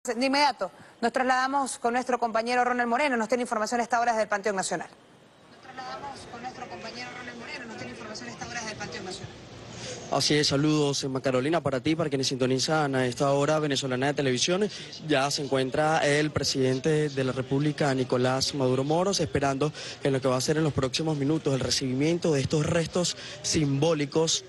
De inmediato, nos trasladamos con nuestro compañero Ronald Moreno, nos tiene información a esta hora desde el Panteón Nacional. Así es, saludos Emma Carolina para ti, para quienes sintonizan a esta hora venezolana de televisión. Ya se encuentra el presidente de la República, Nicolás Maduro Moros, esperando en lo que va a ser en los próximos minutos el recibimiento de estos restos simbólicos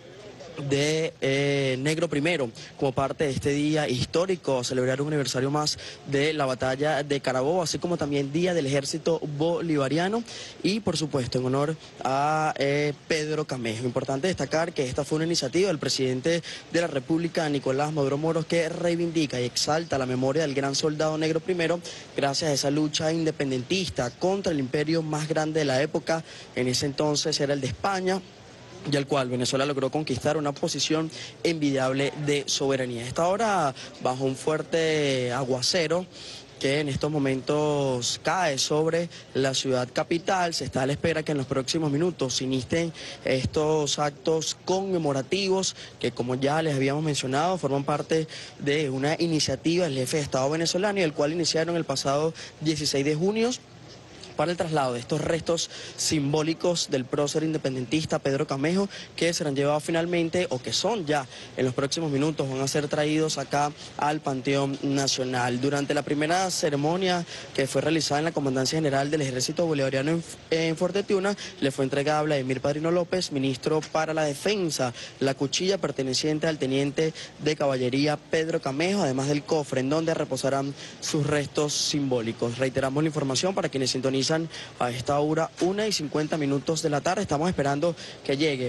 de Negro Primero, como parte de este día histórico, a celebrar un aniversario más de la batalla de Carabobo, así como también Día del Ejército Bolivariano y, por supuesto, en honor a Pedro Camejo. Importante destacar que esta fue una iniciativa del presidente de la República, Nicolás Maduro Moros, que reivindica y exalta la memoria del gran soldado Negro Primero, gracias a esa lucha independentista contra el imperio más grande de la época. En ese entonces era el de España, y al cual Venezuela logró conquistar una posición envidiable de soberanía. Esta hora, bajo un fuerte aguacero que en estos momentos cae sobre la ciudad capital, se está a la espera que en los próximos minutos se inicien estos actos conmemorativos que, como ya les habíamos mencionado, forman parte de una iniciativa del jefe de Estado venezolano, y el cual iniciaron el pasado 16 de junio para el traslado de estos restos simbólicos del prócer independentista Pedro Camejo, que serán llevados finalmente, o que son ya en los próximos minutos, van a ser traídos acá al Panteón Nacional. Durante la primera ceremonia que fue realizada en la Comandancia General del Ejército Bolivariano en Fuerte Tiuna, le fue entregada a Vladimir Padrino López, ministro para la Defensa, la cuchilla perteneciente al teniente de caballería Pedro Camejo, además del cofre en donde reposarán sus restos simbólicos. Reiteramos la información para quienes sintonizan a esta hora, 1:50 de la tarde. Estamos esperando que llegue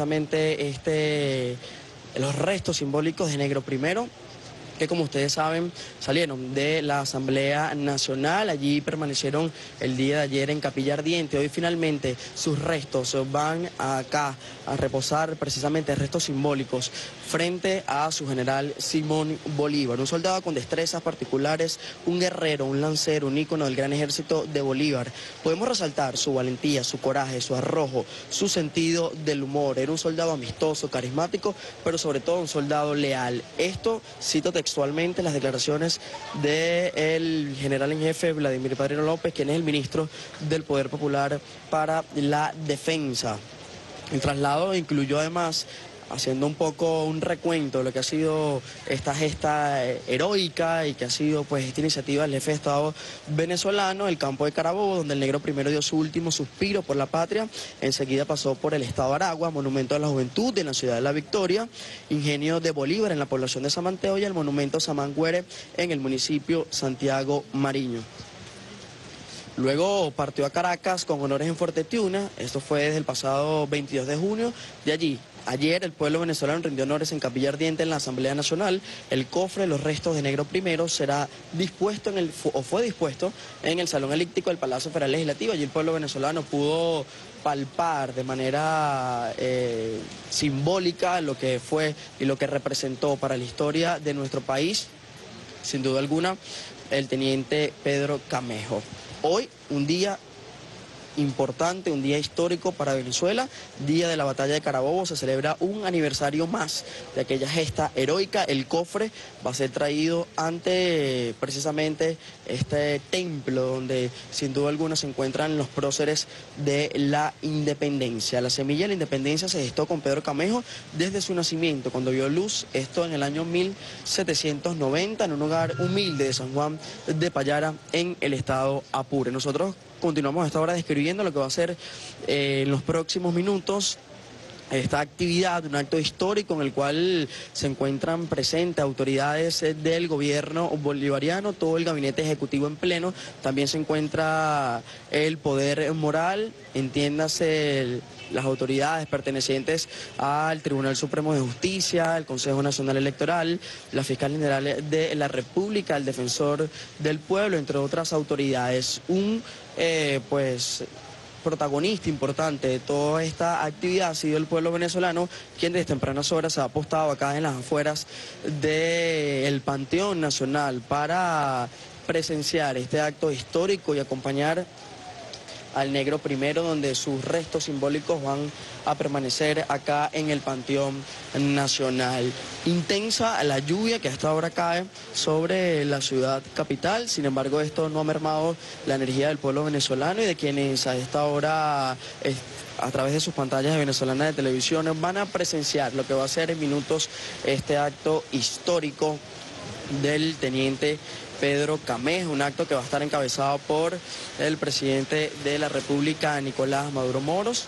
precisamente los restos simbólicos de Negro Primero, que, como ustedes saben, salieron de la Asamblea Nacional. Allí permanecieron el día de ayer en Capilla Ardiente. Hoy finalmente sus restos van acá a reposar, precisamente restos simbólicos, frente a su general Simón Bolívar, un soldado con destrezas particulares, un guerrero, un lancero, un ícono del gran ejército de Bolívar. Podemos resaltar su valentía, su coraje, su arrojo, su sentido del humor. Era un soldado amistoso, carismático, pero sobre todo un soldado leal. Esto cito textualmente las declaraciones del general en jefe Vladimir Padrino López, quien es el ministro del Poder Popular para la Defensa. El traslado incluyó, además, haciendo un poco un recuento de lo que ha sido esta gesta heroica y que ha sido pues esta iniciativa del jefe de Estado venezolano, el campo de Carabobo, donde el Negro Primero dio su último suspiro por la patria. Enseguida pasó por el Estado Aragua, Monumento a la Juventud en la ciudad de La Victoria, Ingenio de Bolívar en la población de Samanteo y el Monumento Samangüere en el municipio Santiago Mariño. Luego partió a Caracas con honores en Fuerte Tiuna. Esto fue desde el pasado 22 de junio. De allí, ayer el pueblo venezolano rindió honores en Capilla Ardiente en la Asamblea Nacional. El cofre de los restos de Negro Primero será dispuesto fue dispuesto en el Salón Elíptico del Palacio Federal Legislativo. Allí el pueblo venezolano pudo palpar de manera simbólica lo que fue y lo que representó para la historia de nuestro país, sin duda alguna, el teniente Pedro Camejo. Hoy, un día importante, un día histórico para Venezuela, día de la batalla de Carabobo. Se celebra un aniversario más de aquella gesta heroica. El cofre va a ser traído ante precisamente este templo donde sin duda alguna se encuentran los próceres de la independencia. La semilla de la independencia se gestó con Pedro Camejo desde su nacimiento, cuando vio luz, esto en el año 1790, en un hogar humilde de San Juan de Payara, en el estado Apure. Nosotros continuamos a esta hora describiendo lo que va a ser en los próximos minutos esta actividad, un acto histórico en el cual se encuentran presentes autoridades del gobierno bolivariano, todo el gabinete ejecutivo en pleno. También se encuentra el poder moral, entiéndase las autoridades pertenecientes al Tribunal Supremo de Justicia, el Consejo Nacional Electoral, la Fiscal General de la República, el Defensor del Pueblo, entre otras autoridades. Protagonista importante de toda esta actividad ha sido el pueblo venezolano, quien desde tempranas horas se ha apostado acá en las afueras del Panteón Nacional para presenciar este acto histórico y acompañar al Negro Primero, donde sus restos simbólicos van a permanecer acá en el Panteón Nacional. Intensa la lluvia que hasta ahora cae sobre la ciudad capital, sin embargo esto no ha mermado la energía del pueblo venezolano y de quienes a esta hora a través de sus pantallas de Venezolana de Televisión van a presenciar lo que va a ser en minutos este acto histórico del teniente Pedro Camejo, un acto que va a estar encabezado por el presidente de la República, Nicolás Maduro Moros,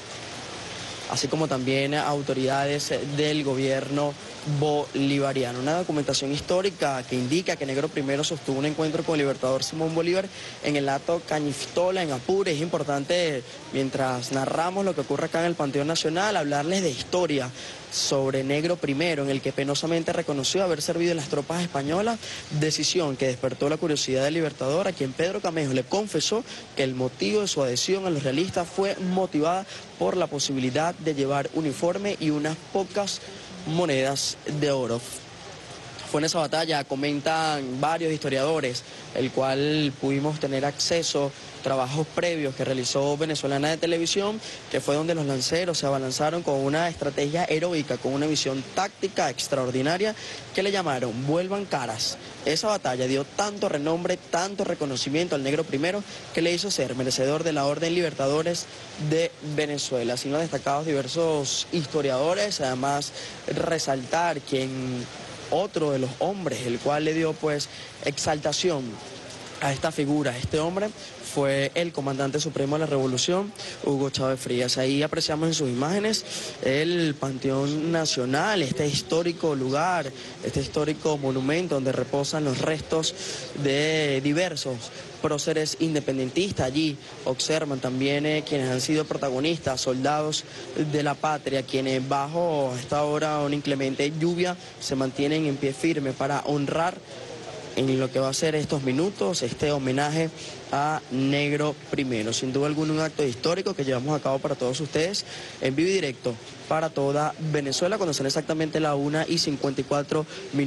así como también autoridades del gobierno bolivariano. Una documentación histórica que indica que Negro Primero sostuvo un encuentro con el libertador Simón Bolívar en el Hato Cañistola, en Apure. Es importante, mientras narramos lo que ocurre acá en el Panteón Nacional, hablarles de historia sobre Negro Primero, en el que penosamente reconoció haber servido en las tropas españolas, decisión que despertó la curiosidad del libertador, a quien Pedro Camejo le confesó que el motivo de su adhesión a los realistas fue motivada por la posibilidad de llevar uniforme y unas pocas monedas de oro. Fue en esa batalla, comentan varios historiadores, el cual pudimos tener acceso a trabajos previos que realizó Venezolana de Televisión, que fue donde los lanceros se abalanzaron con una estrategia heroica, con una visión táctica extraordinaria que le llamaron Vuelvan Caras. Esa batalla dio tanto renombre, tanto reconocimiento al Negro Primero, que le hizo ser merecedor de la Orden Libertadores de Venezuela. Así lo han destacado diversos historiadores, además resaltar otro de los hombres, el cual le dio pues exaltación a esta figura, este hombre, fue el comandante supremo de la Revolución, Hugo Chávez Frías. Ahí apreciamos en sus imágenes el Panteón Nacional, este histórico lugar, este histórico monumento donde reposan los restos de diversos próceres independentistas. Allí observan también quienes han sido protagonistas, soldados de la patria, quienes bajo esta hora una inclemente lluvia se mantienen en pie firme para honrar en lo que va a ser estos minutos, este homenaje a Negro Primero. Sin duda alguna un acto histórico que llevamos a cabo para todos ustedes en vivo y directo para toda Venezuela, cuando son exactamente las 1:54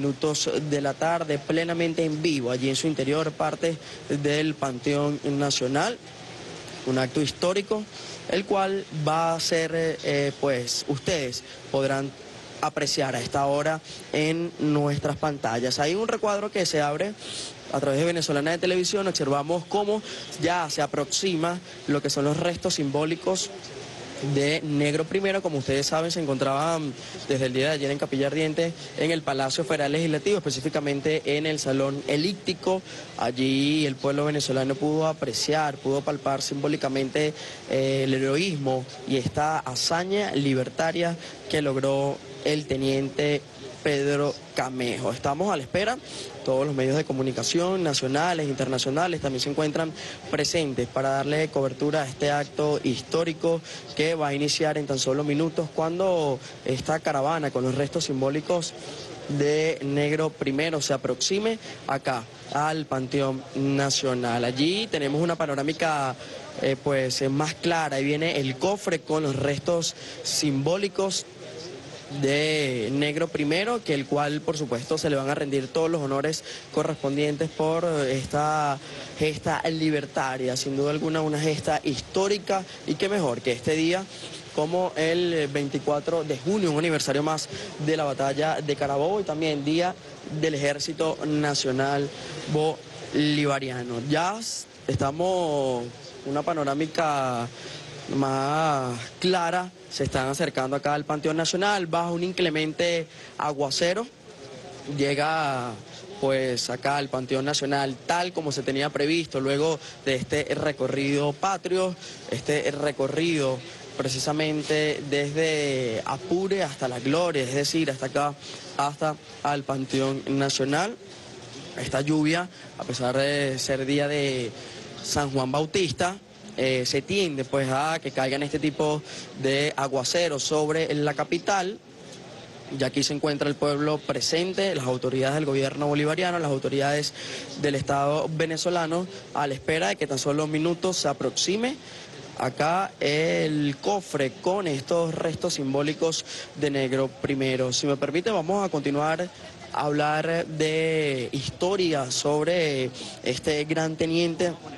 de la tarde, plenamente en vivo, allí en su interior, parte del Panteón Nacional. Un acto histórico, el cual va a ser, pues, ustedes podrán apreciar a esta hora en nuestras pantallas. Hay un recuadro que se abre a través de Venezolana de Televisión. Observamos cómo ya se aproxima lo que son los restos simbólicos de Negro Primero. Como ustedes saben, se encontraban desde el día de ayer en Capilla Ardiente, en el Palacio Federal Legislativo, específicamente en el Salón Elíptico. Allí el pueblo venezolano pudo apreciar, pudo palpar simbólicamente el heroísmo y esta hazaña libertaria que logró el teniente Pedro Camejo. Estamos a la espera. Todos los medios de comunicación nacionales, internacionales, también se encuentran presentes para darle cobertura a este acto histórico que va a iniciar en tan solo minutos, cuando esta caravana con los restos simbólicos de Negro Primero se aproxime acá al Panteón Nacional. Allí tenemos una panorámica pues más clara. Ahí viene el cofre con los restos simbólicos de Negro Primero, que el cual por supuesto se le van a rendir todos los honores correspondientes por esta gesta libertaria. Sin duda alguna una gesta histórica, y qué mejor que este día como el 24 de junio, un aniversario más de la batalla de Carabobo y también Día del Ejército Nacional Bolivariano. Ya estamos una panorámica más clara, se están acercando acá al Panteón Nacional bajo un inclemente aguacero. Llega pues acá al Panteón Nacional tal como se tenía previsto luego de este recorrido patrio, este recorrido precisamente desde Apure hasta La Gloria, es decir, hasta acá, hasta al Panteón Nacional. Esta lluvia, a pesar de ser día de San Juan Bautista, se tiende pues a que caigan este tipo de aguaceros sobre la capital. Y aquí se encuentra el pueblo presente, las autoridades del gobierno bolivariano, las autoridades del Estado venezolano, a la espera de que tan solo minutos se aproxime acá el cofre con estos restos simbólicos de Negro Primero. Si me permite, vamos a continuar a hablar de historia sobre este gran teniente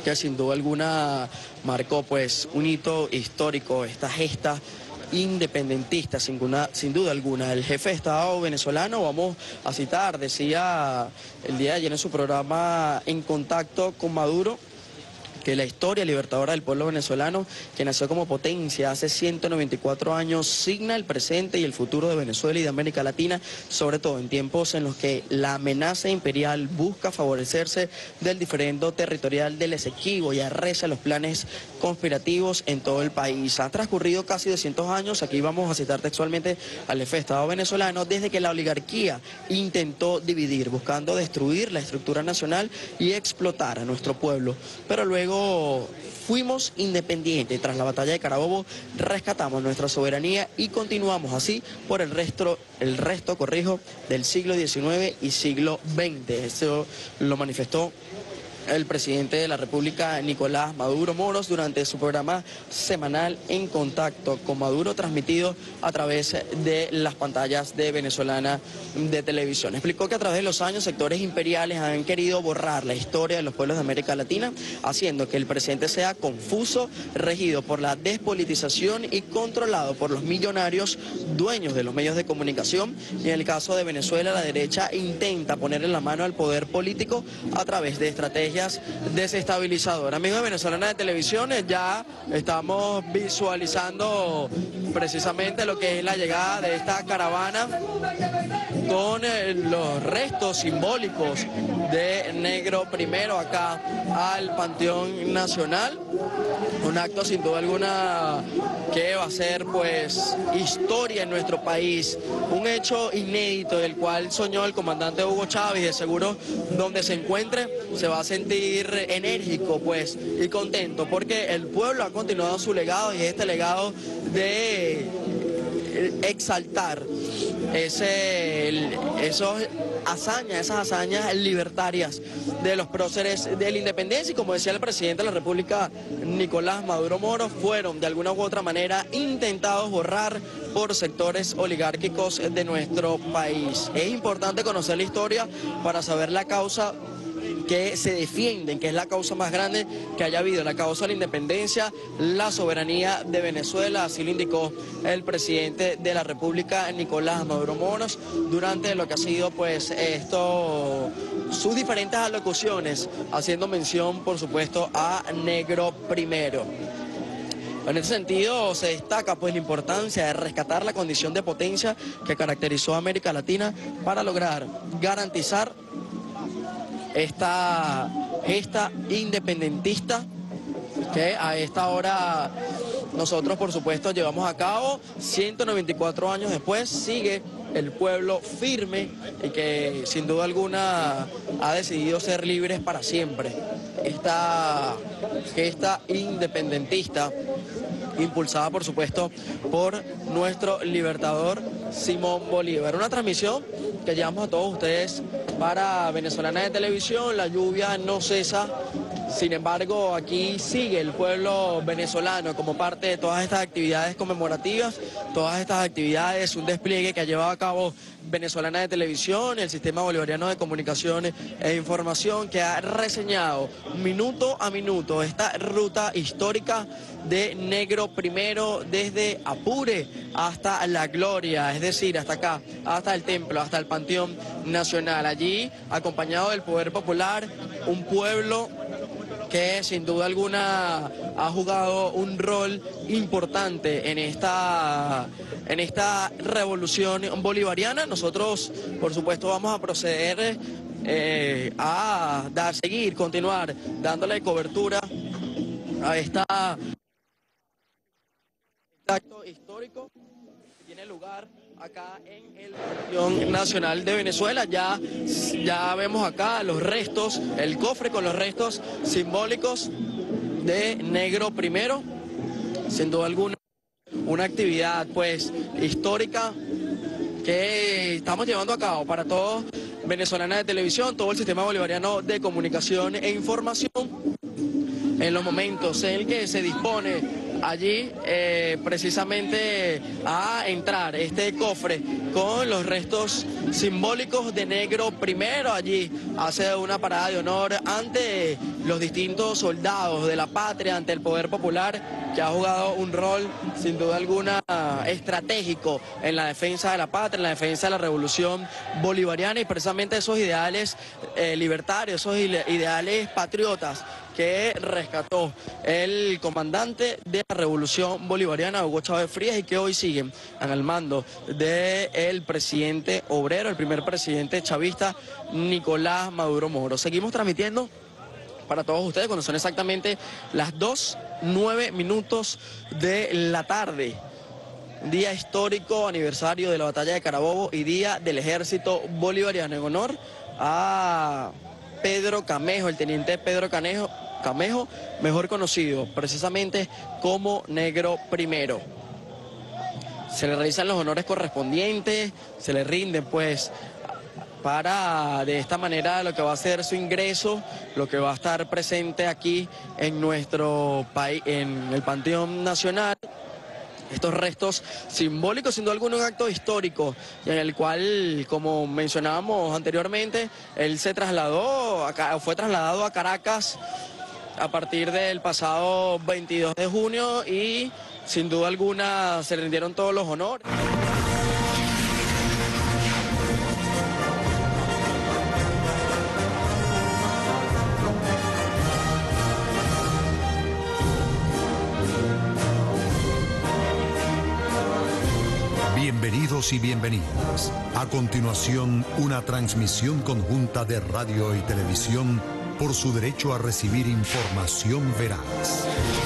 que sin duda alguna marcó pues un hito histórico, esta gesta independentista, sin duda alguna. El jefe de Estado venezolano, vamos a citar, decía el día de ayer en su programa En Contacto con Maduro, que la historia libertadora del pueblo venezolano, que nació como potencia hace 194 años, signa el presente y el futuro de Venezuela y de América Latina, sobre todo en tiempos en los que la amenaza imperial busca favorecerse del diferendo territorial del Esequibo y arrecia los planes conspirativos en todo el país. Ha transcurrido casi 200 años, aquí vamos a citar textualmente al jefe de Estado venezolano, desde que la oligarquía intentó dividir, buscando destruir la estructura nacional y explotar a nuestro pueblo. Pero luego fuimos independientes. Tras la batalla de Carabobo rescatamos nuestra soberanía y continuamos así por el resto, del siglo XIX y siglo XX. Eso lo manifestó el presidente de la República, Nicolás Maduro Moros, durante su programa semanal En Contacto con Maduro, transmitido a través de las pantallas de Venezolana de Televisión. Explicó que a través de los años sectores imperiales han querido borrar la historia de los pueblos de América Latina, haciendo que el presente sea confuso, regido por la despolitización y controlado por los millonarios dueños de los medios de comunicación. Y en el caso de Venezuela, la derecha intenta ponerle la mano al poder político a través de estrategias desestabilizadoras. Amigos de Venezolana de Televisión, ya estamos visualizando precisamente lo que es la llegada de esta caravana con los restos simbólicos de Negro Primero acá al Panteón Nacional. Un acto sin duda alguna que va a ser pues historia en nuestro país, un hecho inédito del cual soñó el comandante Hugo Chávez, y de seguro donde se encuentre se va a sentir enérgico pues y contento, porque el pueblo ha continuado su legado, y este legado de exaltar esas hazañas libertarias de los próceres de la independencia, y como decía el presidente de la República, Nicolás Maduro Moros, fueron de alguna u otra manera intentados borrar por sectores oligárquicos de nuestro país. Es importante conocer la historia para saber la causa que se defienden, que es la causa más grande que haya habido, la causa de la independencia, la soberanía de Venezuela. Así lo indicó el presidente de la República, Nicolás Maduro Moros, durante lo que ha sido pues sus diferentes alocuciones, haciendo mención por supuesto a Negro Primero. En este sentido se destaca pues la importancia de rescatar la condición de potencia que caracterizó a América Latina para lograr garantizar esta gesta independentista que a esta hora nosotros por supuesto llevamos a cabo. 194 años después sigue el pueblo firme y que sin duda alguna ha decidido ser libres para siempre. Esta gesta independentista impulsada por supuesto por nuestro libertador Simón Bolívar. Una transmisión que llevamos a todos ustedes para Venezolana de Televisión. La lluvia no cesa, sin embargo aquí sigue el pueblo venezolano como parte de todas estas actividades conmemorativas, todas estas actividades, un despliegue que ha llevado a cabo Venezolana de Televisión, el Sistema Bolivariano de Comunicación e Información, que ha reseñado minuto a minuto esta ruta histórica de Negro Primero desde Apure hasta La Gloria, es decir, hasta acá, hasta el templo, hasta el Panteón Nacional. Allí, acompañado del poder popular, un pueblo que sin duda alguna ha jugado un rol importante en esta revolución bolivariana. Nosotros, por supuesto, vamos a proceder a continuar dándole cobertura a este acto histórico que tiene lugar acá en el Panteón Nacional de Venezuela. Ya vemos acá los restos, el cofre con los restos simbólicos de Negro Primero. Sin duda alguna, una actividad pues histórica que estamos llevando a cabo para todos Venezolana de Televisión, todo el Sistema Bolivariano de Comunicación e Información, en los momentos en el que se dispone allí precisamente a entrar este cofre con los restos simbólicos de Negro Primero. Allí hace una parada de honor ante los distintos soldados de la patria, ante el poder popular, que ha jugado un rol sin duda alguna estratégico en la defensa de la patria, en la defensa de la revolución bolivariana, y precisamente esos ideales libertarios, esos ideales patriotas que rescató el comandante de la revolución bolivariana, Hugo Chávez Frías, y que hoy siguen al mando del presidente obrero, el primer presidente chavista, Nicolás Maduro Moros. Seguimos transmitiendo para todos ustedes cuando son exactamente las 2:09 de la tarde. Día histórico, aniversario de la batalla de Carabobo y día del ejército bolivariano, en honor a Pedro Camejo, el teniente Pedro Camejo, mejor conocido precisamente como Negro Primero. Se le realizan los honores correspondientes, se le rinden pues para de esta manera lo que va a ser su ingreso, lo que va a estar presente aquí en nuestro país, en el Panteón Nacional. Estos restos simbólicos, sin duda alguna un acto histórico, y en el cual, como mencionábamos anteriormente, él fue trasladado a Caracas a partir del pasado 22 de junio y sin duda alguna se le rindieron todos los honores. Bienvenidos y bienvenidas. A continuación, una transmisión conjunta de radio y televisión por su derecho a recibir información veraz.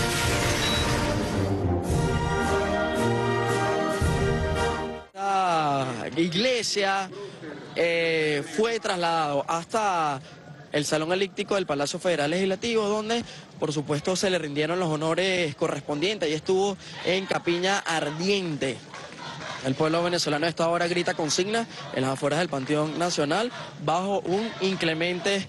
La iglesia fue trasladado hasta el Salón Elíptico del Palacio Federal Legislativo, donde por supuesto se le rindieron los honores correspondientes y estuvo en capilla ardiente. El pueblo venezolano a esta hora grita consigna en las afueras del Panteón Nacional bajo un inclemente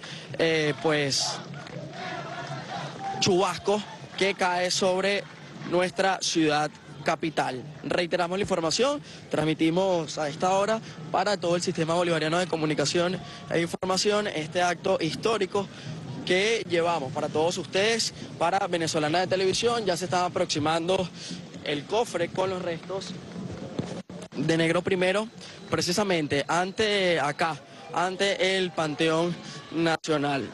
chubasco que cae sobre nuestra ciudad capital. Reiteramos la información, transmitimos a esta hora para todo el sistema bolivariano de comunicación e información este acto histórico que llevamos para todos ustedes, para Venezolana de Televisión. Ya se está aproximando el cofre con los restos de Negro Primero, precisamente ante el Panteón Nacional.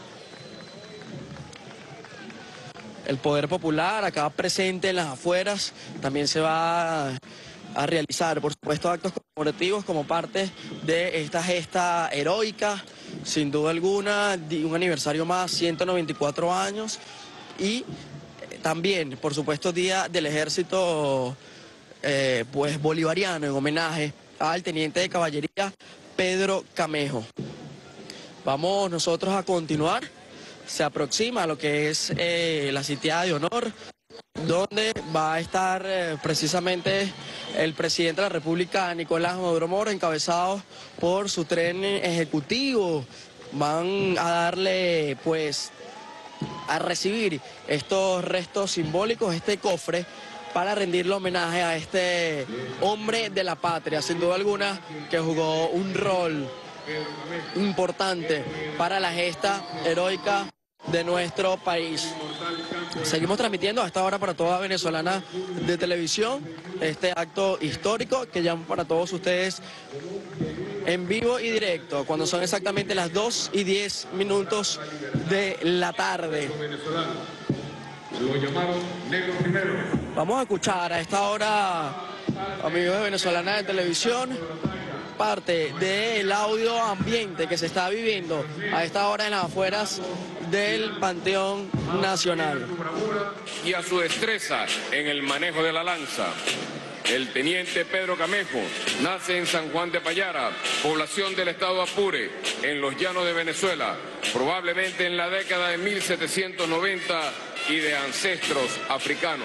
El poder popular acá presente en las afueras, también se va a realizar, por supuesto, actos conmemorativos como parte de esta gesta heroica, sin duda alguna, un aniversario más, 194 años, y también, por supuesto, Día del Ejército bolivariano, en homenaje al teniente de caballería Pedro Camejo. Vamos nosotros a continuar. Se aproxima lo que es la sitiada de honor, donde va a estar precisamente el presidente de la República, Nicolás Maduro Moros, encabezado por su tren ejecutivo. Van a darle a recibir estos restos simbólicos, este cofre, para rendirle homenaje a este hombre de la patria, sin duda alguna, que jugó un rol importante para la gesta heroica de nuestro país. Seguimos transmitiendo a esta hora para toda Venezolana de Televisión este acto histórico que llamo para todos ustedes en vivo y directo, cuando son exactamente las 2:10 de la tarde. Lo llamaron Negro Primero. Vamos a escuchar a esta hora, amigos de Venezolana de Televisión, parte del audio ambiente que se está viviendo a esta hora en las afueras del Panteón Nacional. Y a su destreza en el manejo de la lanza. El teniente Pedro Camejo nace en San Juan de Payara, población del estado Apure, en los llanos de Venezuela, probablemente en la década de 1790 y de ancestros africanos.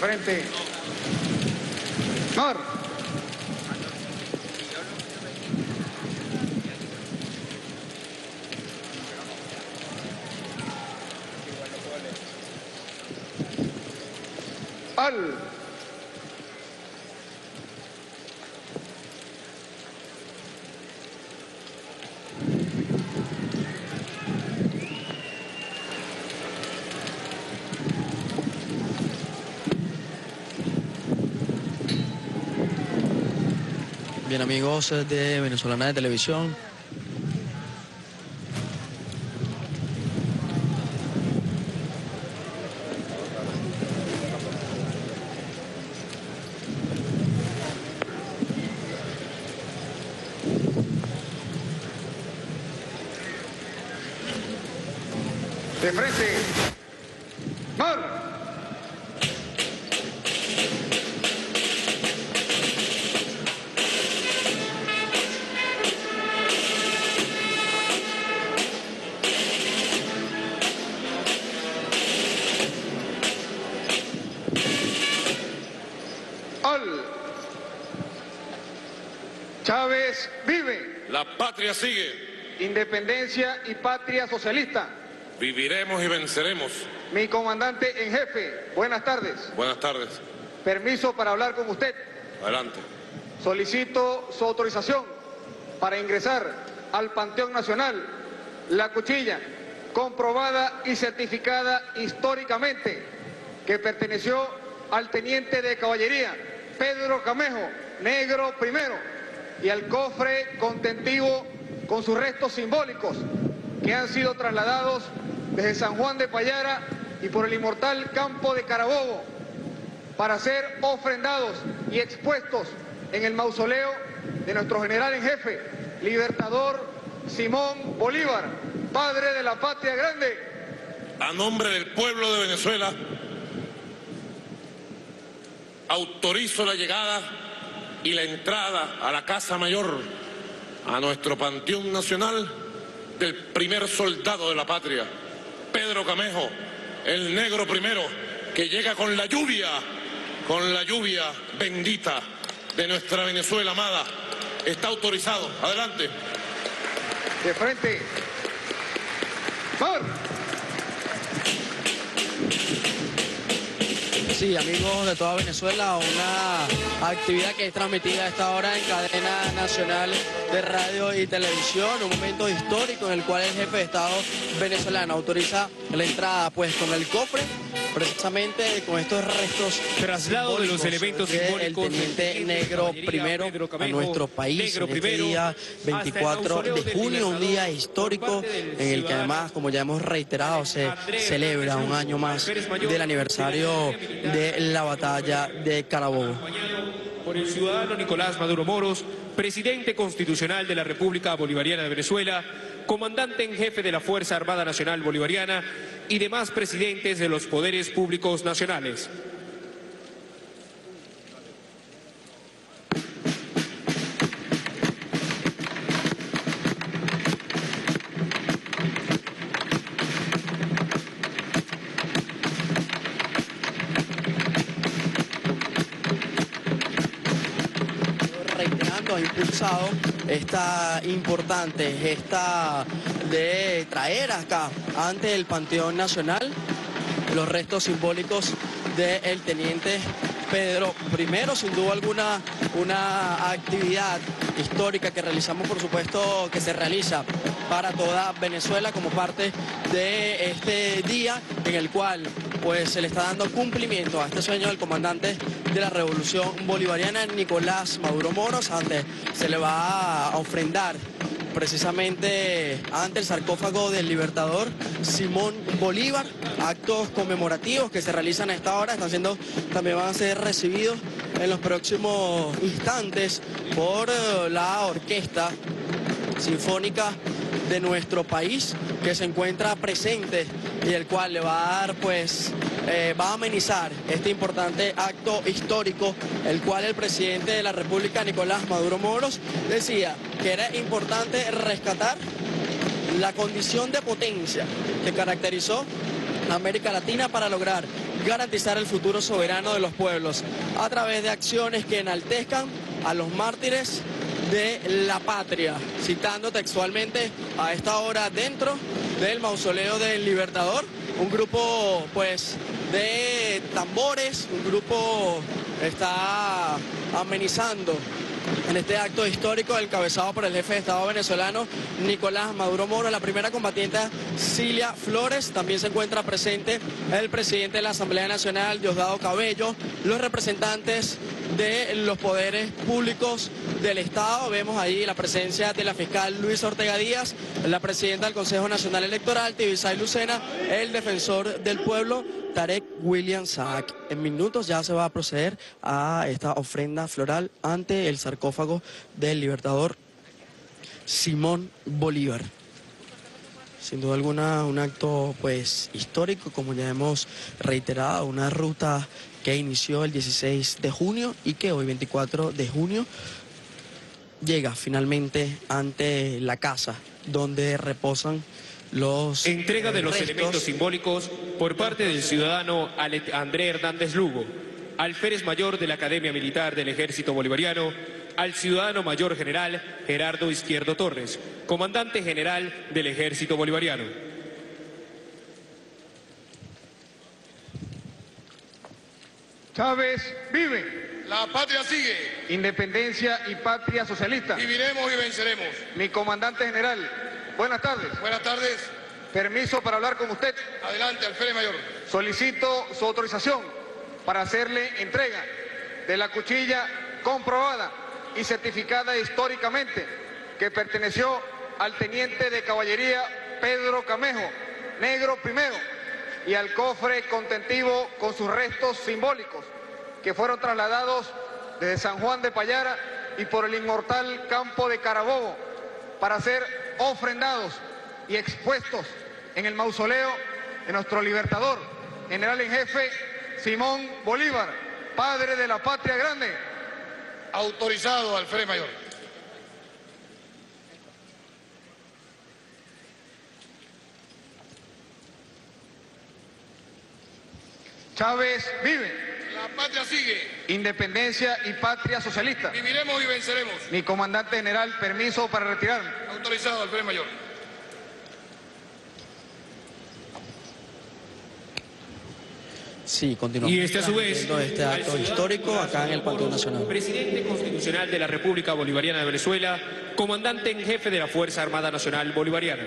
frente. Mar. Al. Bien, amigos de Venezolana de Televisión. De frente. Mar. Al. Chávez vive. La patria sigue. Independencia y patria socialista. Viviremos y venceremos. Mi comandante en jefe, buenas tardes. Buenas tardes. Permiso para hablar con usted. Adelante. Solicito su autorización para ingresar al Panteón Nacional La Cuchilla, comprobada y certificada históricamente, que perteneció al teniente de caballería Pedro Camejo, negro primero, y al cofre contentivo con sus restos simbólicos que han sido trasladados desde San Juan de Payara y por el inmortal campo de Carabobo para ser ofrendados y expuestos en el mausoleo de nuestro general en jefe, libertador Simón Bolívar, padre de la patria grande. A nombre del pueblo de Venezuela, autorizo la llegada y la entrada a la Casa Mayor, a nuestro Panteón Nacional, del primer soldado de la patria, Pedro Camejo, el negro primero, que llega con la lluvia bendita de nuestra Venezuela amada. Está autorizado. Adelante. De frente. Mar. Sí, amigos de toda Venezuela, una actividad que es transmitida a esta hora en cadena nacional de radio y televisión, un momento histórico en el cual el jefe de Estado venezolano autoriza la entrada pues con el cofre, precisamente con estos restos traslado de los elementos simbólicos del teniente negro primero a nuestro país en este día 24 de junio, un día histórico en el que además, como ya hemos reiterado, se celebra un año más del aniversario de la batalla de Carabobo. Por el ciudadano Nicolás Maduro Moros, presidente constitucional de la República Bolivariana de Venezuela, comandante en jefe de la Fuerza Armada Nacional Bolivariana y demás presidentes de los poderes públicos nacionales. Ha impulsado esta importante gesta de traer acá ante el Panteón Nacional los restos simbólicos del teniente Pedro I, sin duda alguna una actividad histórica que realizamos, por supuesto, que se realiza para toda Venezuela como parte de este día en el cual pues se le está dando cumplimiento a este sueño del comandante de la Revolución Bolivariana, Nicolás Maduro Moros. Antes se le va a ofrendar precisamente ante el sarcófago del libertador Simón Bolívar, actos conmemorativos que se realizan a esta hora, también van a ser recibidos en los próximos instantes por la Orquesta Sinfónica de nuestro país, que se encuentra presente y el cual le va a dar pues va a amenizar este importante acto histórico, el cual el presidente de la República, Nicolás Maduro Moros, decía que era importante rescatar la condición de potencia que caracterizó a América Latina para lograr garantizar el futuro soberano de los pueblos a través de acciones que enaltezcan a los mártires de la patria, citando textualmente a esta hora dentro del mausoleo del Libertador, un grupo pues de tambores, un grupo está amenizando en este acto histórico encabezado por el jefe de Estado venezolano Nicolás Maduro Moros. La primera combatiente Cilia Flores, también se encuentra presente el presidente de la Asamblea Nacional Diosdado Cabello, los representantes de los poderes públicos del Estado. Vemos ahí la presencia de la fiscal Luis Ortega Díaz, la presidenta del Consejo Nacional Electoral Tibisay Lucena, el defensor del pueblo Tarek William Saak. En minutos ya se va a proceder a esta ofrenda floral ante el sarcófago del libertador Simón Bolívar. Sin duda alguna un acto pues histórico, como ya hemos reiterado, una ruta que inició el 16 de junio y que hoy 24 de junio llega finalmente ante la casa donde reposan los entrega de los restos. Elementos simbólicos por parte del ciudadano André Hernández Lugo, alférez mayor de la Academia Militar del Ejército Bolivariano, al ciudadano mayor general Gerardo Izquierdo Torres, comandante general del Ejército Bolivariano. Chávez vive. La patria sigue. Independencia y patria socialista. Viviremos y venceremos. Mi comandante general, buenas tardes. Buenas tardes. Permiso para hablar con usted. Adelante, alférez mayor. Solicito su autorización para hacerle entrega de la cuchilla comprobada y certificada históricamente que perteneció al teniente de caballería Pedro Camejo, negro primero, y al cofre contentivo con sus restos simbólicos que fueron trasladados desde San Juan de Payara y por el inmortal campo de Carabobo para ser ofrendados y expuestos en el mausoleo de nuestro libertador, general en jefe Simón Bolívar, padre de la patria grande. Autorizado, alférez mayor. Chávez vive. La patria sigue. Independencia y patria socialista. Viviremos y venceremos. Mi comandante general, permiso para retirarme. Autorizado, alférez mayor. Sí, continuamos. Y a su vez, este acto histórico acá en el Panteón Nacional. Presidente constitucional de la República Bolivariana de Venezuela, comandante en jefe de la Fuerza Armada Nacional Bolivariana.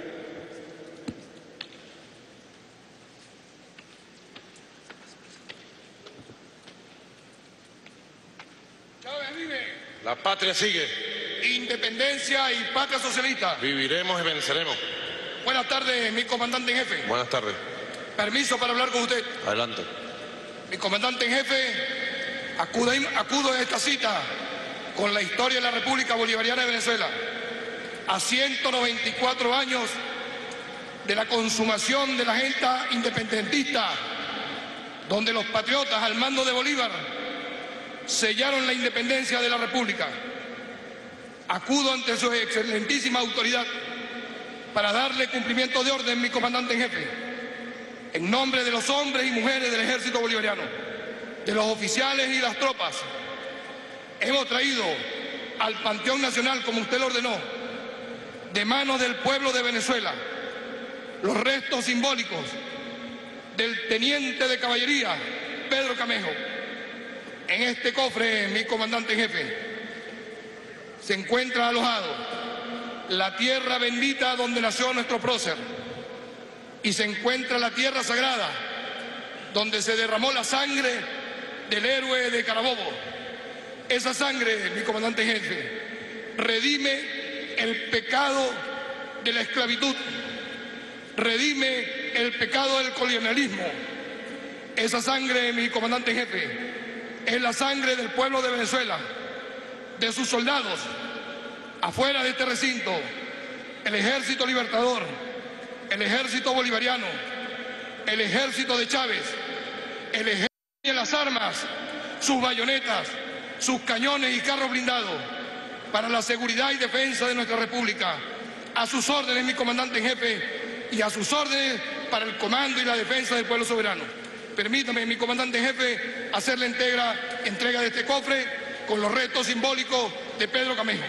Chávez vive. La patria sigue. Independencia y patria socialista. Viviremos y venceremos. Buenas tardes, mi comandante en jefe. Buenas tardes. Permiso para hablar con usted. Adelante. Mi comandante en jefe, acudo a esta cita con la historia de la República Bolivariana de Venezuela, a 194 años de la consumación de la agenda independentista, donde los patriotas al mando de Bolívar sellaron la independencia de la República. Acudo ante su excelentísima autoridad para darle cumplimiento de orden, mi comandante en jefe, en nombre de los hombres y mujeres del Ejército Bolivariano, de los oficiales y las tropas. Hemos traído al Panteón Nacional, como usted lo ordenó, de manos del pueblo de Venezuela, los restos simbólicos del teniente de caballería Pedro Camejo. En este cofre, mi comandante en jefe, se encuentra alojado la tierra bendita donde nació nuestro prócer, y se encuentra la tierra sagrada donde se derramó la sangre del héroe de Carabobo. Esa sangre, mi comandante en jefe, redime el pecado de la esclavitud, redime el pecado del colonialismo. Esa sangre, mi comandante en jefe, es la sangre del pueblo de Venezuela, de sus soldados. Afuera de este recinto, el Ejército Libertador, el Ejército Bolivariano, el Ejército de Chávez, el Ejército en las armas, sus bayonetas, sus cañones y carros blindados para la seguridad y defensa de nuestra República. A sus órdenes, mi comandante en jefe, y a sus órdenes para el comando y la defensa del pueblo soberano. permítame, mi comandante en jefe, hacer la entrega de este cofre con los restos simbólicos de Pedro Camejo.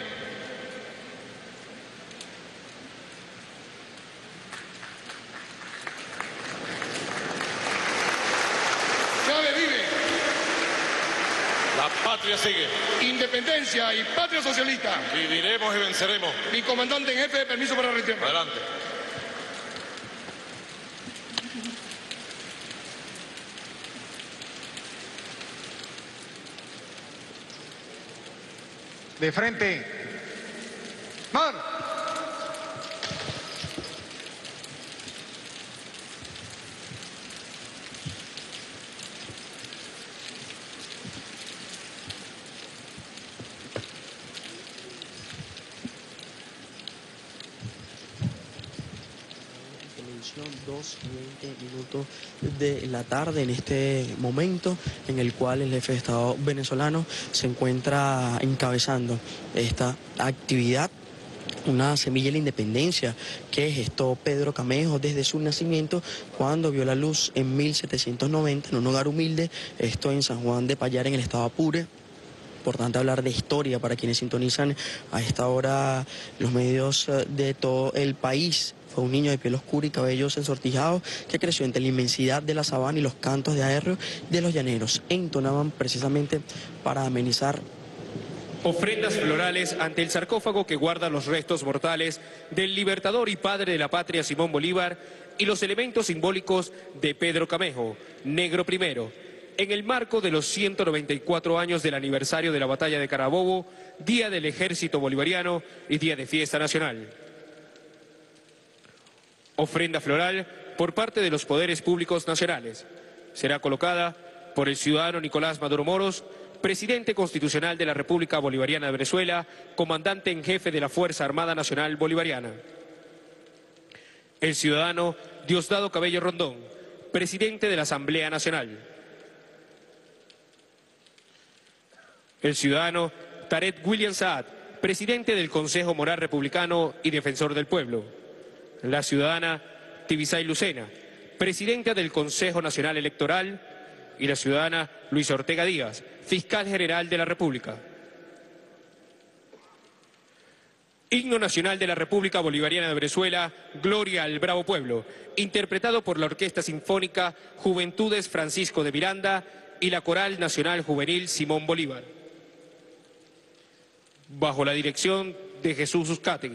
Chávez vive. La patria sigue. Independencia y patria socialista. Viviremos y venceremos. Mi comandante en jefe, permiso para retirar. Adelante. De frente. ¡Mar! Televisión, 2:20 minutos de la tarde en este momento en el cual el jefe de Estado venezolano se encuentra encabezando esta actividad, una semilla de la independencia que gestó Pedro Camejo desde su nacimiento cuando vio la luz en 1790 en un hogar humilde, esto en San Juan de Payara, en el estado Apure. Importante hablar de historia para quienes sintonizan a esta hora los medios de todo el país. Fue un niño de piel oscura y cabellos ensortijados que creció entre la inmensidad de la sabana y los cantos de aérreo de los llaneros. Entonaban precisamente para amenizar ofrendas florales ante el sarcófago que guarda los restos mortales del libertador y padre de la patria Simón Bolívar y los elementos simbólicos de Pedro Camejo, negro primero, en el marco de los 194 años del aniversario de la batalla de Carabobo, Día del Ejército Bolivariano y Día de Fiesta Nacional. Ofrenda floral por parte de los poderes públicos nacionales. Será colocada por el ciudadano Nicolás Maduro Moros, presidente constitucional de la República Bolivariana de Venezuela, comandante en jefe de la Fuerza Armada Nacional Bolivariana. El ciudadano Diosdado Cabello Rondón, presidente de la Asamblea Nacional. El ciudadano Tarek William Saad, presidente del Consejo Moral Republicano y defensor del pueblo. La ciudadana Tibisay Lucena, presidenta del Consejo Nacional Electoral, y la ciudadana Luisa Ortega Díaz, fiscal general de la República. Himno Nacional de la República Bolivariana de Venezuela, Gloria al Bravo Pueblo, interpretado por la Orquesta Sinfónica Juventudes Francisco de Miranda y la Coral Nacional Juvenil Simón Bolívar, bajo la dirección de Jesús Uzcategui.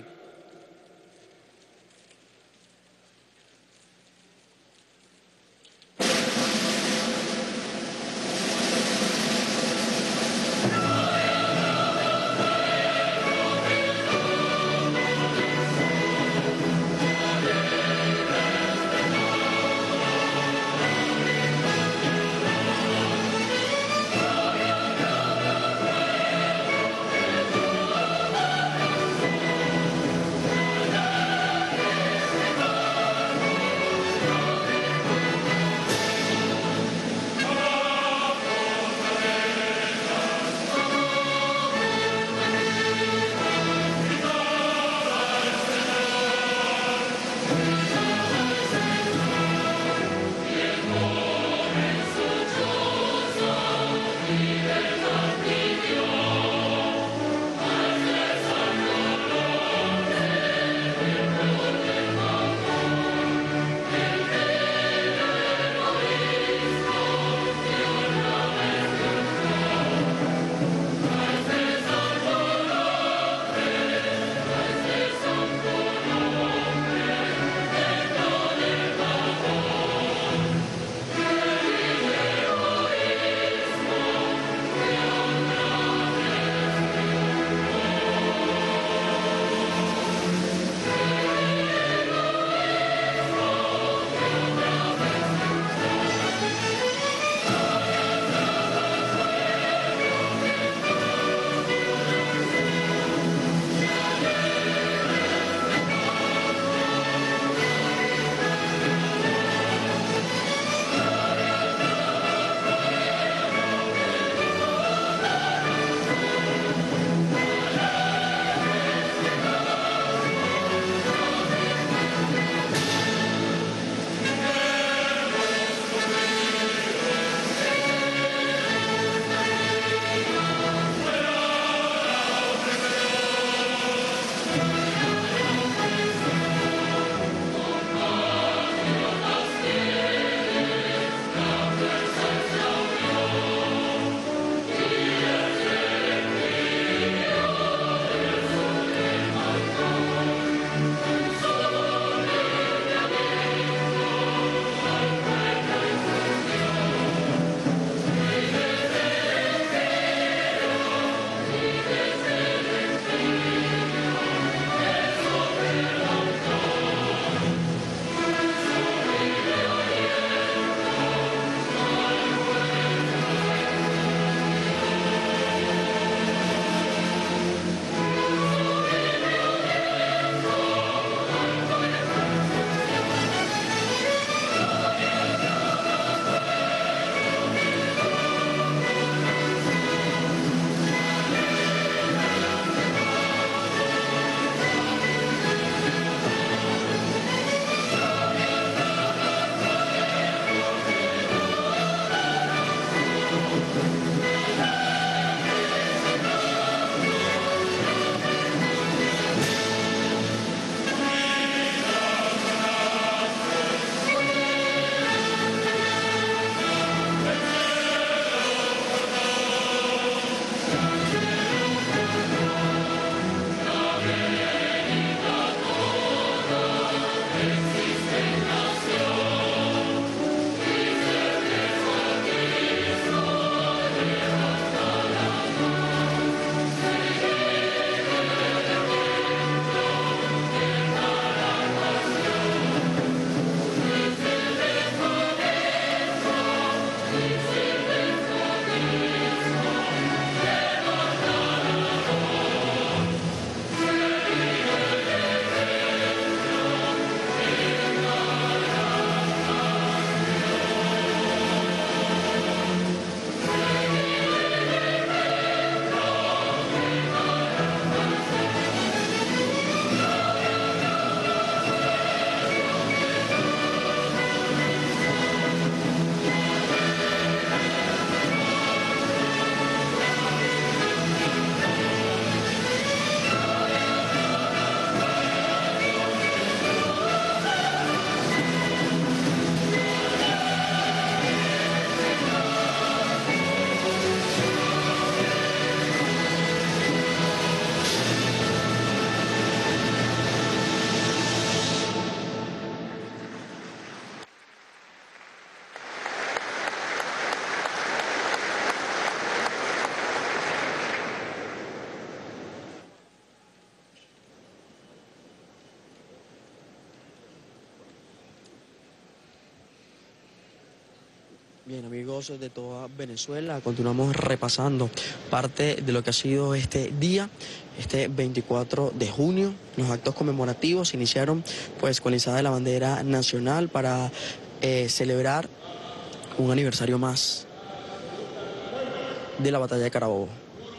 Bien, amigos de toda Venezuela, continuamos repasando parte de lo que ha sido este día, este 24 de junio. Los actos conmemorativos se iniciaron pues con la izada de la bandera nacional para celebrar un aniversario más de la batalla de Carabobo.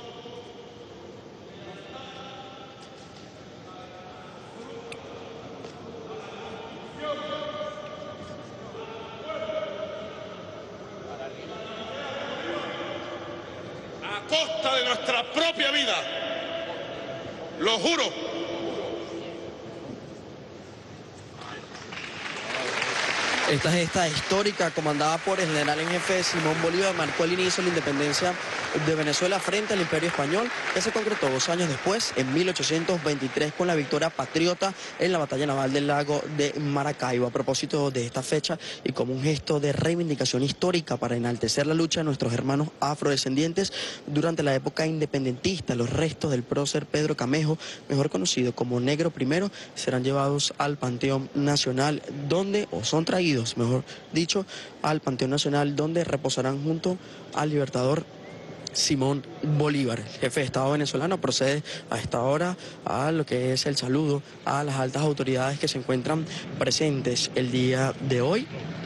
A costa de nuestra propia vida, lo juro. Esta gesta histórica comandada por el general en jefe Simón Bolívar marcó el inicio de la independencia de Venezuela frente al Imperio Español, que se concretó 2 años después, en 1823, con la victoria patriota en la batalla naval del lago de Maracaibo. A propósito de esta fecha y como un gesto de reivindicación histórica para enaltecer la lucha de nuestros hermanos afrodescendientes durante la época independentista, los restos del prócer Pedro Camejo, mejor conocido como Negro I, serán llevados al Panteón Nacional, donde, o son traídos, mejor dicho, al Panteón Nacional, donde reposarán junto al libertador Simón Bolívar. El jefe de Estado venezolano procede a esta hora a lo que es el saludo a las altas autoridades que se encuentran presentes el día de hoy.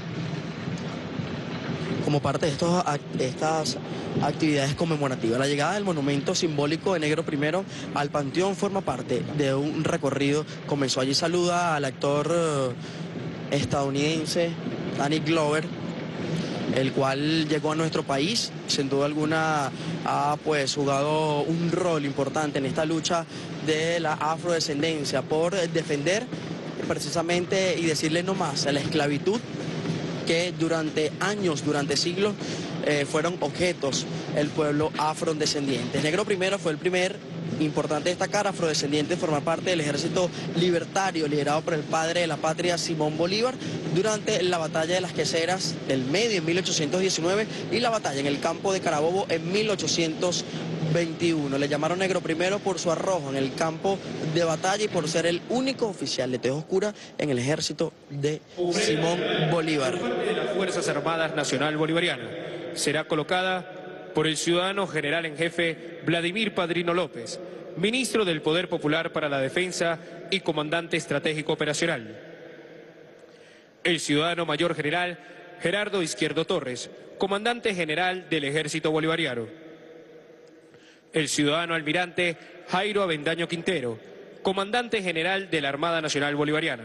Como parte de estas actividades conmemorativas, la llegada del monumento simbólico de Negro I al Panteón forma parte de un recorrido. Comenzó allí, saluda al actor estadounidense Danny Glover, el cual llegó a nuestro país, sin duda alguna ha pues jugado un rol importante en esta lucha de la afrodescendencia por defender precisamente y decirle no más a la esclavitud que durante años, durante siglos fueron objetos el pueblo afrodescendiente. Negro I fue el primer, importante destacar, afrodescendiente, formar parte del ejército libertario liderado por el padre de la patria Simón Bolívar durante la batalla de las Queseras del Medio en 1819 y la batalla en el campo de Carabobo en 1821. Le llamaron Negro I por su arrojo en el campo de batalla y por ser el único oficial de tez oscura en el ejército de Simón Bolívar. De las Fuerzas Armadas Nacional Bolivariana será colocada por el ciudadano general en jefe Vladimir Padrino López, ministro del Poder Popular para la Defensa y comandante estratégico operacional. El ciudadano mayor general Gerardo Izquierdo Torres, comandante general del Ejército Bolivariano. El ciudadano almirante Jairo Avendaño Quintero, comandante general de la Armada Nacional Bolivariana.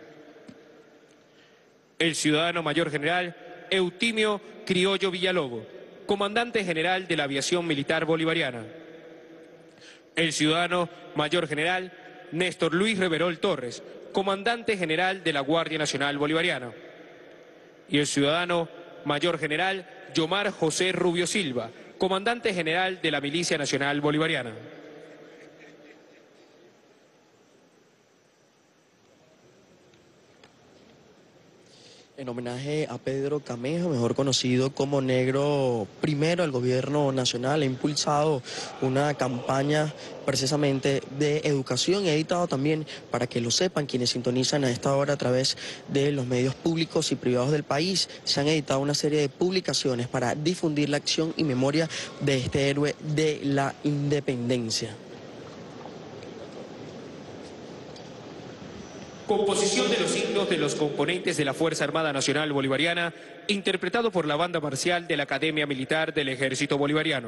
El ciudadano mayor general Eutimio Criollo Villalobo, comandante general de la Aviación Militar Bolivariana. El ciudadano mayor general Néstor Luis Reverol Torres, comandante general de la Guardia Nacional Bolivariana. Y el ciudadano mayor general Yomar José Rubio Silva, comandante general de la Milicia Nacional Bolivariana. En homenaje a Pedro Camejo, mejor conocido como Negro I, el gobierno nacional ha impulsado una campaña precisamente de educación. He editado también, para que lo sepan quienes sintonizan a esta hora a través de los medios públicos y privados del país, se han editado una serie de publicaciones para difundir la acción y memoria de este héroe de la independencia. Composición de los himnos de los componentes de la Fuerza Armada Nacional Bolivariana, interpretado por la banda marcial de la Academia Militar del Ejército Bolivariano.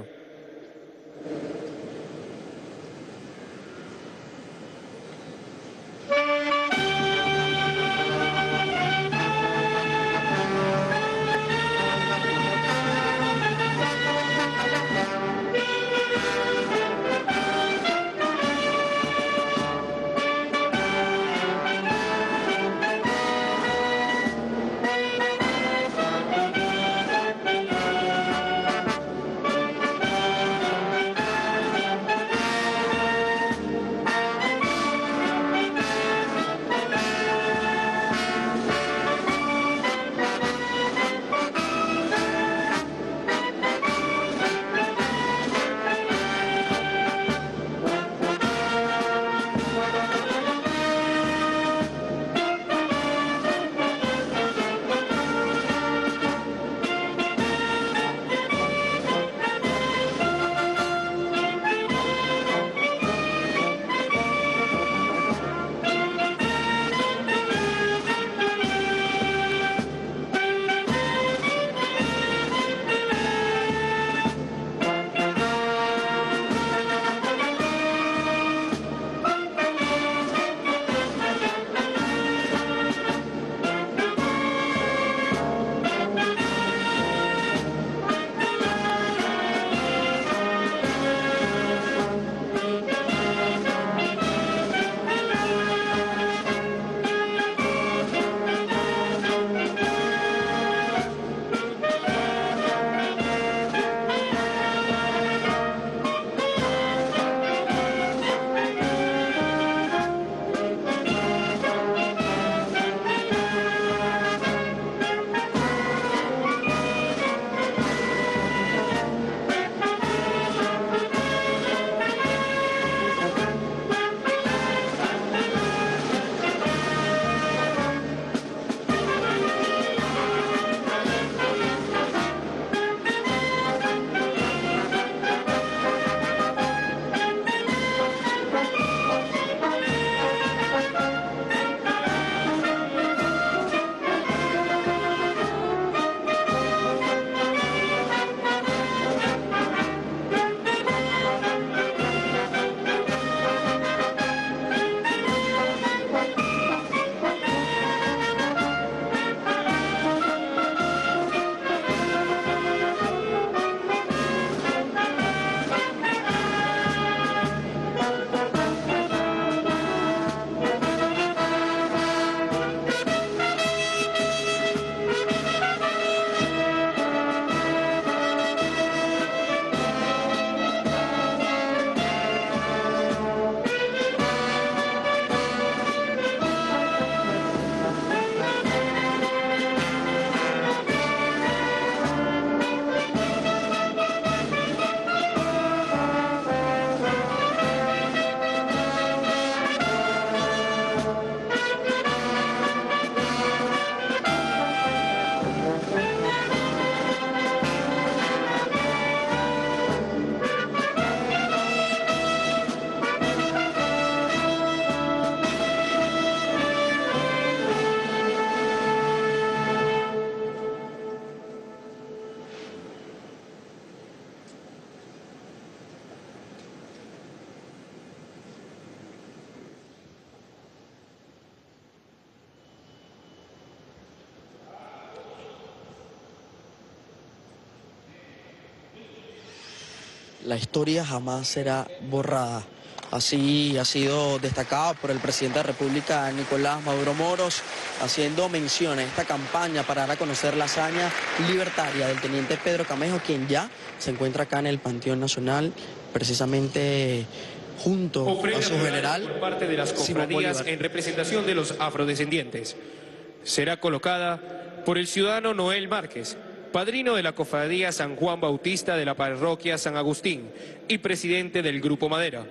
la historia jamás será borrada. Así ha sido destacado por el presidente de la República, Nicolás Maduro Moros, haciendo mención a esta campaña para dar a conocer la hazaña libertaria del teniente Pedro Camejo, quien ya se encuentra acá en el Panteón Nacional, precisamente junto a su general. Por parte de las cofradías en representación de los afrodescendientes. Será colocada por el ciudadano Noel Márquez, padrino de la cofradía San Juan Bautista de la parroquia San Agustín y presidente del Grupo Madera.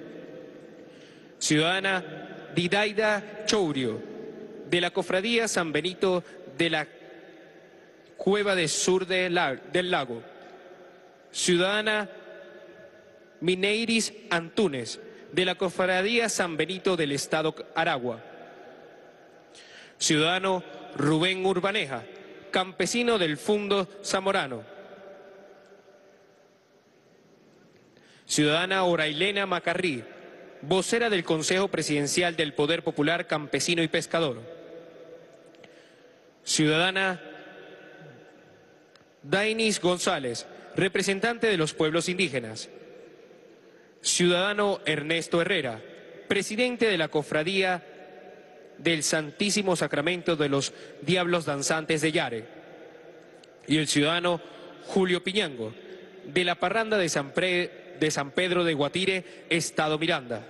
Ciudadana Didaida Chourio, de la cofradía San Benito de la Cueva de Sur del Lago. Ciudadana Mineiris Antunes, de la cofradía San Benito del Estado Aragua. Ciudadano Rubén Urbaneja, campesino del Fundo Zamorano. Ciudadana Orailena Macarrí, vocera del Consejo Presidencial del Poder Popular Campesino y Pescador. Ciudadana Dainis González, representante de los pueblos indígenas. Ciudadano Ernesto Herrera, presidente de la Cofradía del Santísimo Sacramento de los Diablos Danzantes de Yare. Y el ciudadano Julio Piñango, de la Parranda de San Pedro de Guatire, Estado Miranda.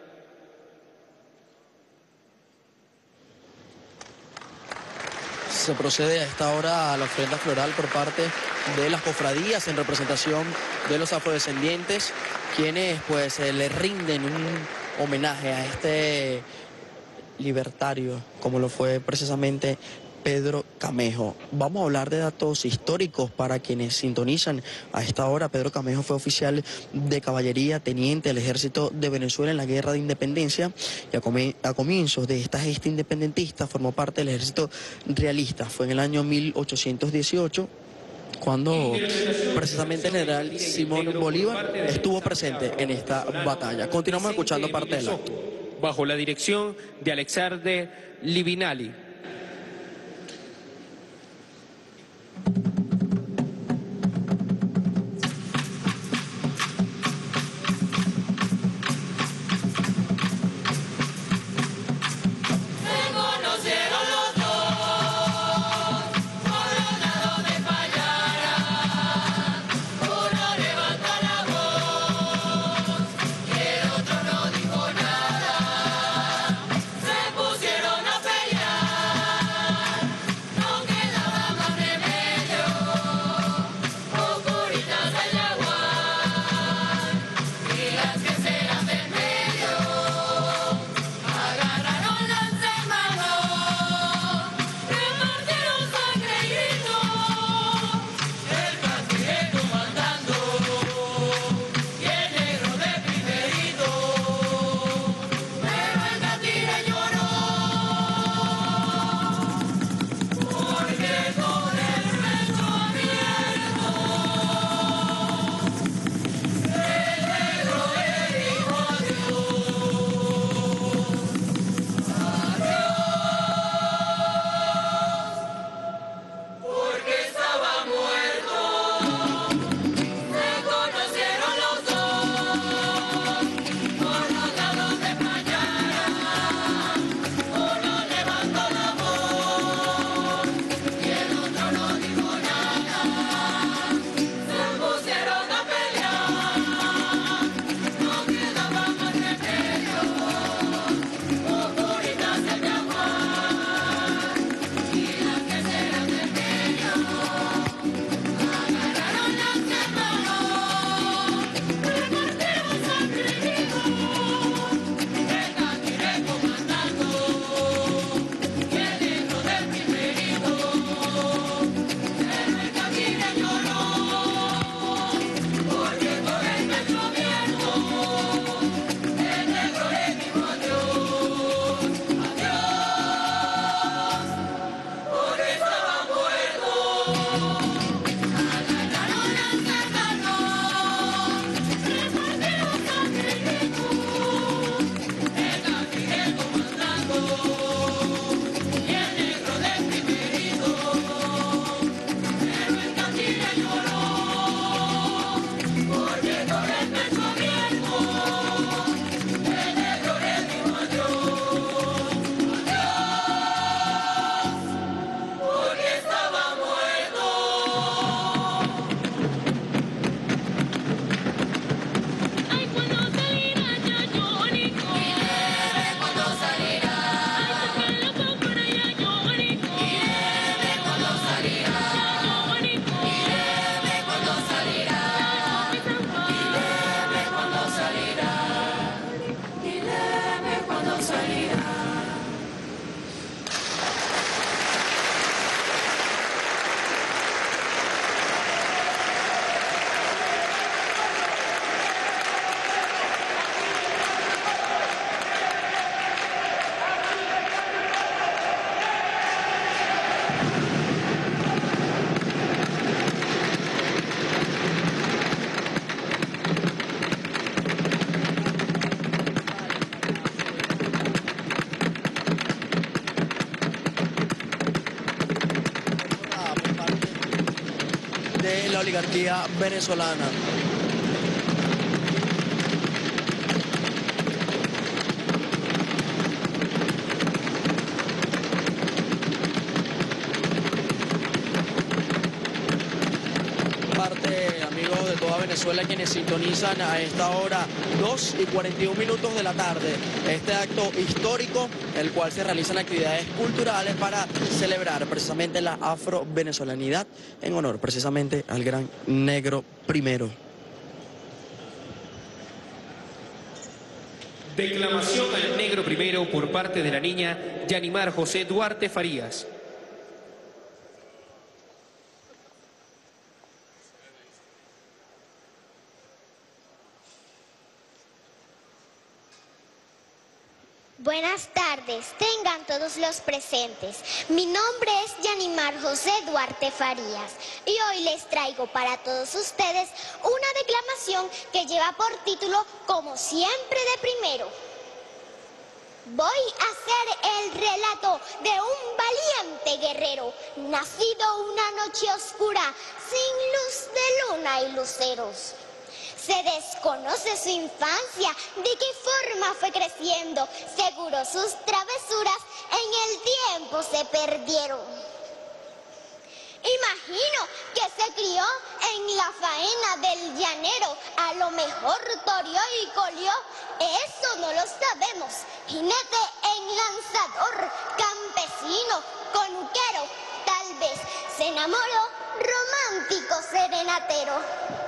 Se procede a esta hora a la ofrenda floral por parte de las cofradías en representación de los afrodescendientes, quienes pues le rinden un homenaje a este libertario, como lo fue precisamente Pedro Camejo. Vamos a hablar de datos históricos para quienes sintonizan a esta hora. Pedro Camejo fue oficial de caballería, teniente del Ejército de Venezuela en la Guerra de Independencia, y a comienzos de esta gesta independentista formó parte del Ejército Realista. Fue en el año 1818 cuando precisamente el general Simón Bolívar estuvo presente en esta batalla. Continuamos escuchando parte del acto. Bajo la dirección de Alexander Livinali. de la oligarquía venezolana. Amigos de toda Venezuela quienes sintonizan a esta hora 2:41 de la tarde este acto histórico, el cual se realizan actividades culturales para celebrar precisamente la afro-venezolanidad en honor precisamente al gran Negro Primero. Declamación al Negro Primero por parte de la niña Yanimar José Duarte Farías. Buenas tardes, tengan todos los presentes. Mi nombre es Yanimar José Duarte Farías y hoy les traigo para todos ustedes una declamación que lleva por título Como siempre de primero. Voy a hacer el relato de un valiente guerrero, nacido una noche oscura, sin luz de luna y luceros. Se desconoce su infancia, de qué forma fue creciendo, seguro sus travesuras en el tiempo se perdieron. Imagino que se crió en la faena del llanero, a lo mejor toreó y colió, eso no lo sabemos. Jinete enlanzador, campesino, conquero, tal vez se enamoró, romántico serenatero.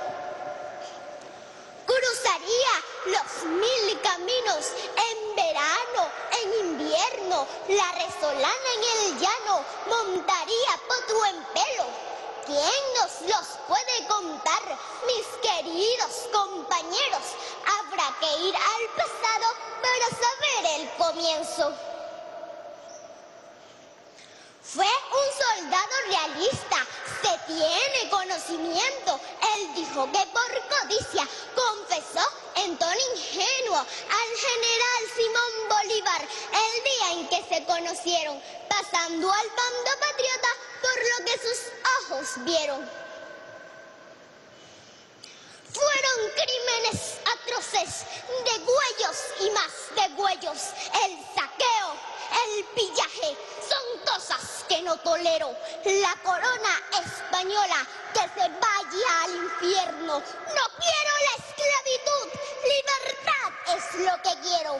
Cruzaría los 1000 caminos en verano, en invierno, la resolana en el llano, montaría potro en pelo. ¿Quién nos los puede contar, mis queridos compañeros? Habrá que ir al pasado para saber el comienzo. Fue un soldado realista, se tiene conocimiento. Él dijo que por codicia confesó en tono ingenuo al general Simón Bolívar el día en que se conocieron, pasando al bando patriota por lo que sus ojos vieron. Fueron crímenes atroces, degüellos y más degüellos, el saqueo, el pillaje, son cosas que no tolero. La corona española que se vaya al infierno. No quiero la esclavitud, libertad es lo que quiero.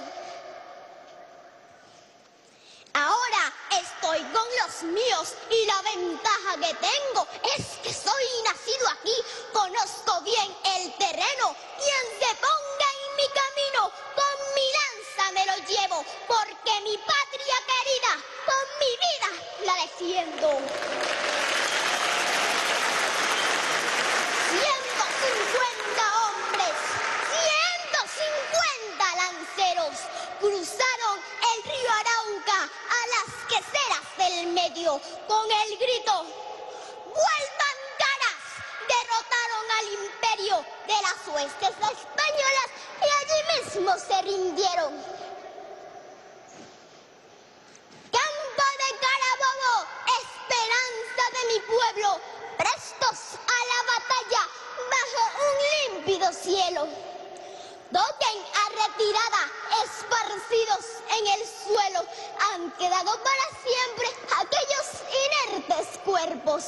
Ahora estoy con los míos y la ventaja que tengo es que soy nacido aquí, conozco bien el terreno. Quien se ponga en mi camino, con mi lanza me lo llevo, porque mi patria querida, con mi vida la defiendo. 150 hombres, 150 lanceros cruzaron el río Arauca a las queseras del medio con el grito ¡vuelvan caras! Derrotaron al imperio de las huestes españolas y allí mismo se rindieron. Campo de Carabobo, esperanza de mi pueblo, prestos a la batalla bajo un límpido cielo. Toquen a retirada, esparcidos en el suelo, han quedado para siempre aquellos inertes cuerpos.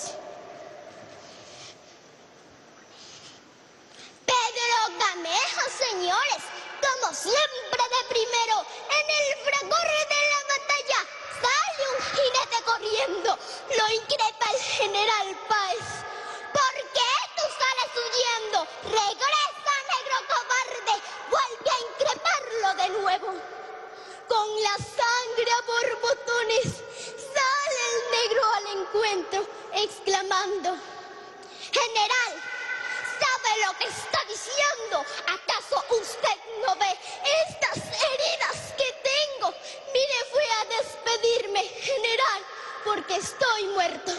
Pedro Camejo, señores, como siempre de primero, en el fragor de la batalla, sale un jinete corriendo, lo increpa el general Páez. ¿Por qué tú sales huyendo? Regresa, negro cobarde, vuelve a increparlo de nuevo. Con la sangre a borbotones, sale el negro al encuentro, exclamando: General, ¿sabe lo que está diciendo? ¿Acaso usted no ve estas heridas que tengo? Mire, fui a despedirme, general, porque estoy muerto.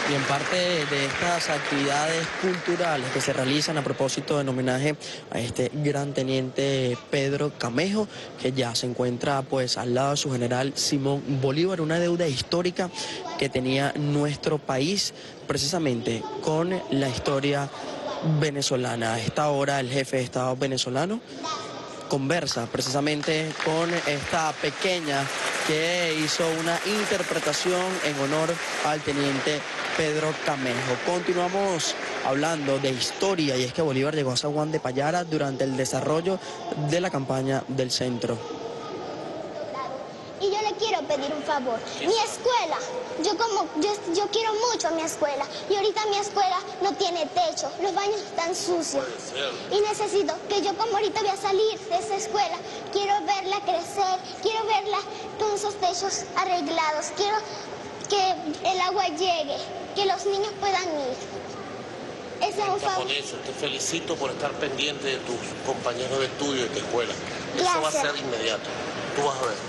Y en parte de estas actividades culturales que se realizan a propósito del homenaje a este gran teniente Pedro Camejo, que ya se encuentra pues al lado de su general Simón Bolívar, una deuda histórica que tenía nuestro país precisamente con la historia venezolana. A esta hora el jefe de Estado venezolano conversa precisamente con esta pequeña que hizo una interpretación en honor al teniente Pedro Camejo. Continuamos hablando de historia, y es que Bolívar llegó a San Juan de Payara durante el desarrollo de la campaña del centro. Y yo le quiero pedir un favor. Mi escuela, yo quiero mucho a mi escuela, y ahorita mi escuela no tiene techo, los baños están sucios. Y necesito que yo, como ahorita voy a salir de esa escuela, quiero verla crecer, quiero verla con esos techos arreglados, quiero que el agua llegue, que los niños puedan ir. Ese es un favor. Te felicito por estar pendiente de tus compañeros de estudio de tu escuela. Gracias. Eso va a ser inmediato. Tú vas a ver.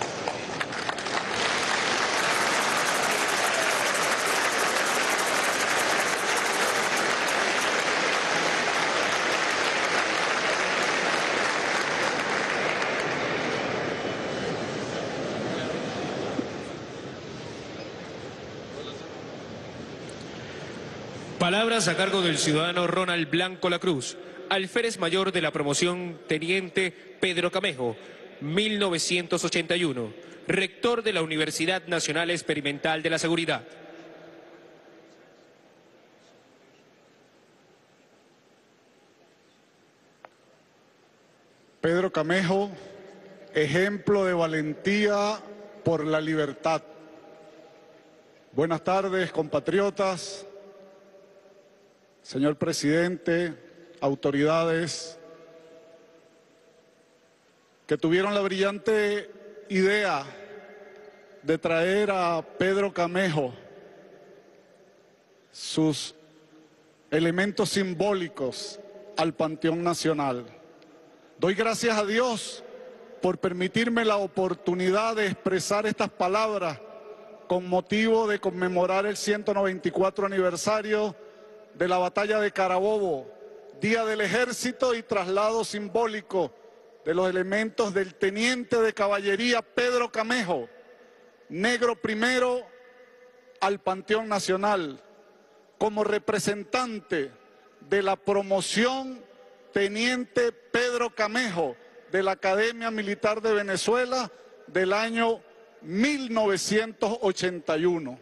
Palabras a cargo del ciudadano Ronald Blanco Lacruz, alférez mayor de la promoción Teniente Pedro Camejo, 1981, rector de la Universidad Nacional Experimental de la Seguridad. Pedro Camejo, ejemplo de valentía por la libertad. Buenas tardes, compatriotas. Señor presidente, autoridades que tuvieron la brillante idea de traer a Pedro Camejo sus elementos simbólicos al Panteón Nacional. Doy gracias a Dios por permitirme la oportunidad de expresar estas palabras con motivo de conmemorar el 194 aniversario de la batalla de Carabobo, Día del Ejército y traslado simbólico de los elementos del teniente de caballería Pedro Camejo, negro primero, al Panteón Nacional, como representante de la promoción Teniente Pedro Camejo de la Academia Militar de Venezuela del año 1981.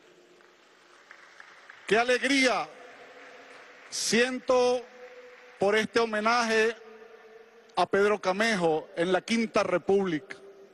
¡Qué alegría siento por este homenaje a Pedro Camejo en la Quinta República!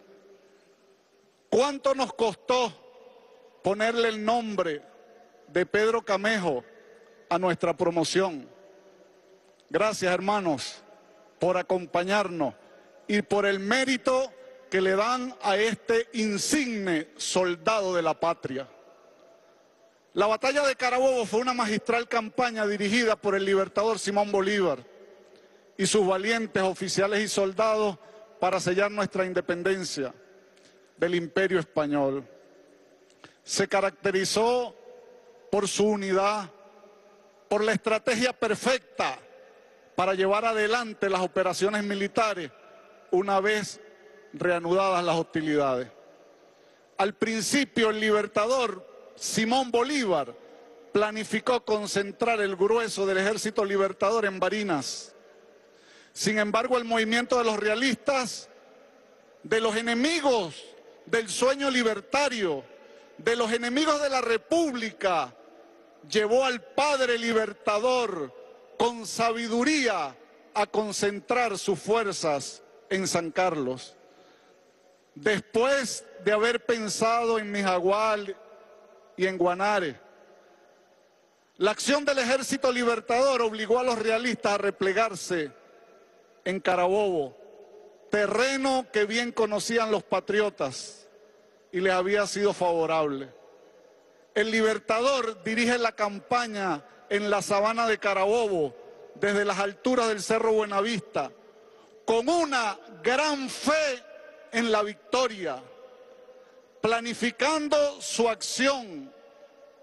¿Cuánto nos costó ponerle el nombre de Pedro Camejo a nuestra promoción? Gracias, hermanos, por acompañarnos y por el mérito que le dan a este insigne soldado de la patria. La batalla de Carabobo fue una magistral campaña dirigida por el libertador Simón Bolívar y sus valientes oficiales y soldados para sellar nuestra independencia del Imperio Español. Se caracterizó por su unidad, por la estrategia perfecta para llevar adelante las operaciones militares una vez reanudadas las hostilidades. Al principio, el libertador Simón Bolívar planificó concentrar el grueso del ejército libertador en Barinas. Sin embargo, el movimiento de los realistas, de los enemigos del sueño libertario, de los enemigos de la República, llevó al padre libertador con sabiduría a concentrar sus fuerzas en San Carlos. Después de haber pensado en Mijagual y en Guanare, la acción del ejército libertador obligó a los realistas a replegarse en Carabobo, terreno que bien conocían los patriotas y les había sido favorable. El libertador dirige la campaña en la sabana de Carabobo, desde las alturas del Cerro Buenavista, con una gran fe en la victoria, planificando su acción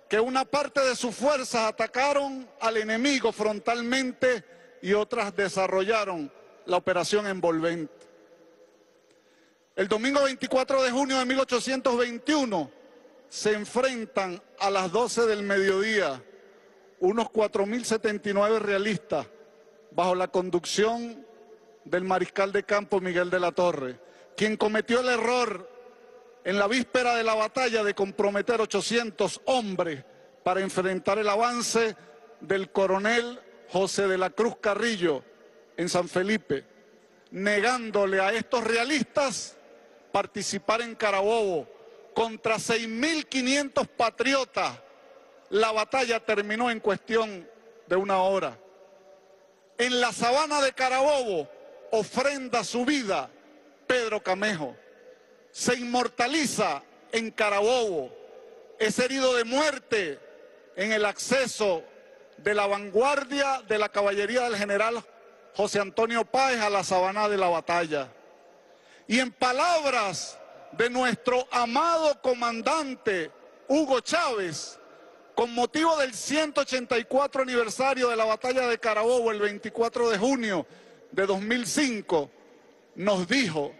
que una parte de sus fuerzas atacaron al enemigo frontalmente y otras desarrollaron la operación envolvente. El domingo 24 de junio de 1821 se enfrentan a las 12 del mediodía unos 4.079 realistas bajo la conducción del mariscal de campo Miguel de la Torre, quien cometió el error en la víspera de la batalla de comprometer 800 hombres para enfrentar el avance del coronel José de la Cruz Carrillo en San Felipe, negándole a estos realistas participar en Carabobo contra 6.500 patriotas. La batalla terminó en cuestión de una hora. En la sabana de Carabobo ofrenda su vida Pedro Camejo. Se inmortaliza en Carabobo. Es herido de muerte en el acceso de la vanguardia de la caballería del general José Antonio Páez a la sabana de la batalla. Y en palabras de nuestro amado comandante Hugo Chávez, con motivo del 184 aniversario de la batalla de Carabobo el 24 de junio de 2005, nos dijo: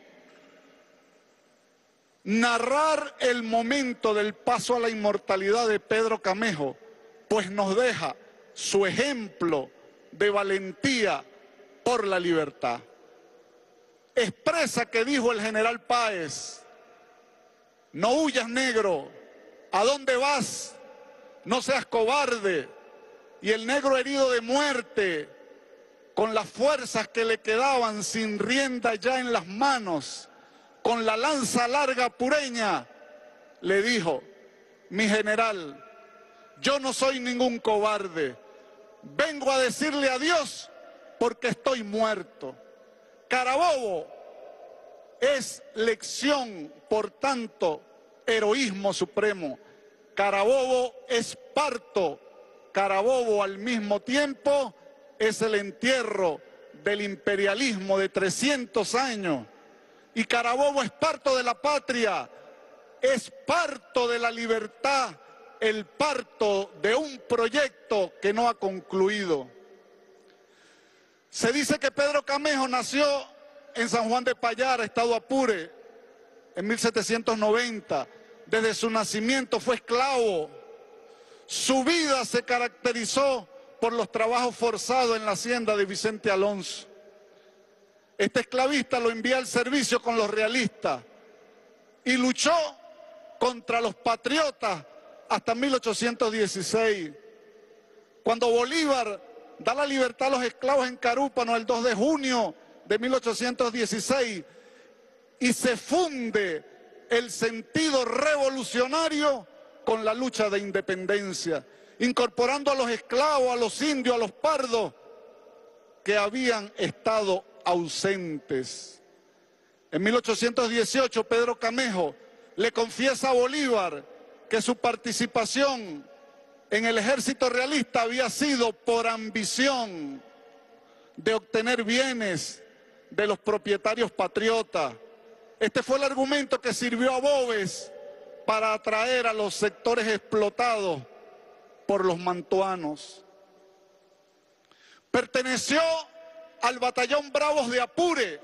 narrar el momento del paso a la inmortalidad de Pedro Camejo, pues nos deja su ejemplo de valentía por la libertad. Expresa que dijo el general Páez: no huyas, negro, ¿a dónde vas? No seas cobarde. Y el negro, herido de muerte, con las fuerzas que le quedaban sin rienda ya en las manos, con la lanza larga pureña, le dijo: mi general, yo no soy ningún cobarde, vengo a decirle adiós porque estoy muerto. Carabobo es lección, por tanto, heroísmo supremo. Carabobo es parto. Carabobo al mismo tiempo es el entierro del imperialismo de 300 años. Y Carabobo es parto de la patria, es parto de la libertad, el parto de un proyecto que no ha concluido. Se dice que Pedro Camejo nació en San Juan de Payara, estado Apure, en 1790. Desde su nacimiento fue esclavo. Su vida se caracterizó por los trabajos forzados en la hacienda de Vicente Alonso. Este esclavista lo envía al servicio con los realistas y luchó contra los patriotas hasta 1816, cuando Bolívar da la libertad a los esclavos en Carúpano el 2 de junio de 1816 y se funde el sentido revolucionario con la lucha de independencia, incorporando a los esclavos, a los indios, a los pardos que habían estado ausentes. En 1818 Pedro Camejo le confiesa a Bolívar que su participación en el ejército realista había sido por ambición de obtener bienes de los propietarios patriotas. Este fue el argumento que sirvió a Boves para atraer a los sectores explotados por los mantuanos. Perteneció al batallón Bravos de Apure,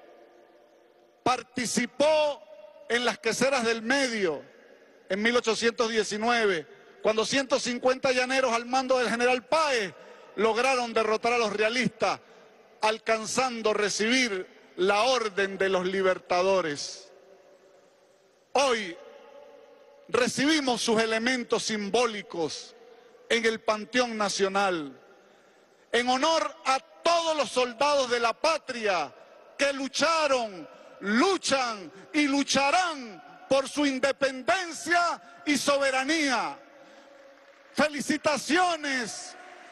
participó en las queseras del Medio en 1819, cuando 150 llaneros al mando del general Páez lograron derrotar a los realistas, alcanzando recibir la orden de los libertadores. Hoy recibimos sus elementos simbólicos en el Panteón Nacional, en honor a todos los soldados de la patria que lucharon, luchan y lucharán por su independencia y soberanía. Felicitaciones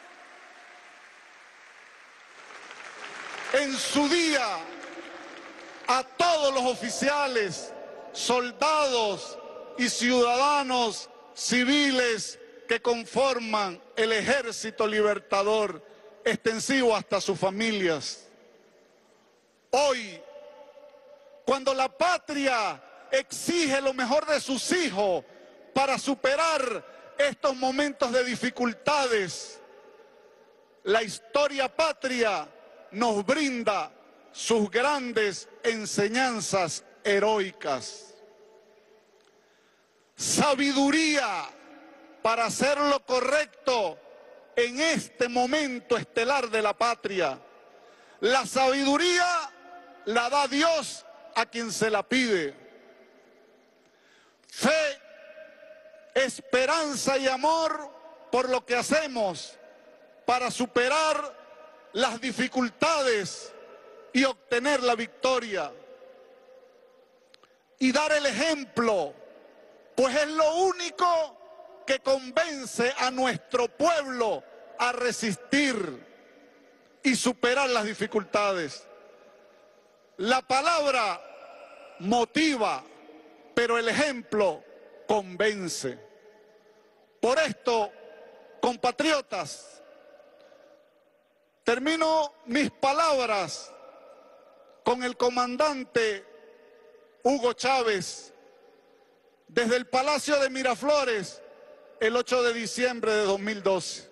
en su día a todos los oficiales, soldados y ciudadanos civiles que conforman el Ejército Libertador, extensivo hasta sus familias. Hoy, cuando la patria exige lo mejor de sus hijos para superar estos momentos de dificultades, la historia patria nos brinda sus grandes enseñanzas heroicas. Sabiduría para hacer lo correcto en este momento estelar de la patria. La sabiduría la da Dios a quien se la pide. Fe, esperanza y amor por lo que hacemos para superar las dificultades y obtener la victoria. Y dar el ejemplo, pues es lo único que convence a nuestro pueblo a resistir y superar las dificultades. La palabra motiva, pero el ejemplo convence. Por esto, compatriotas, termino mis palabras con el comandante Hugo Chávez desde el Palacio de Miraflores el 8 de diciembre de 2012.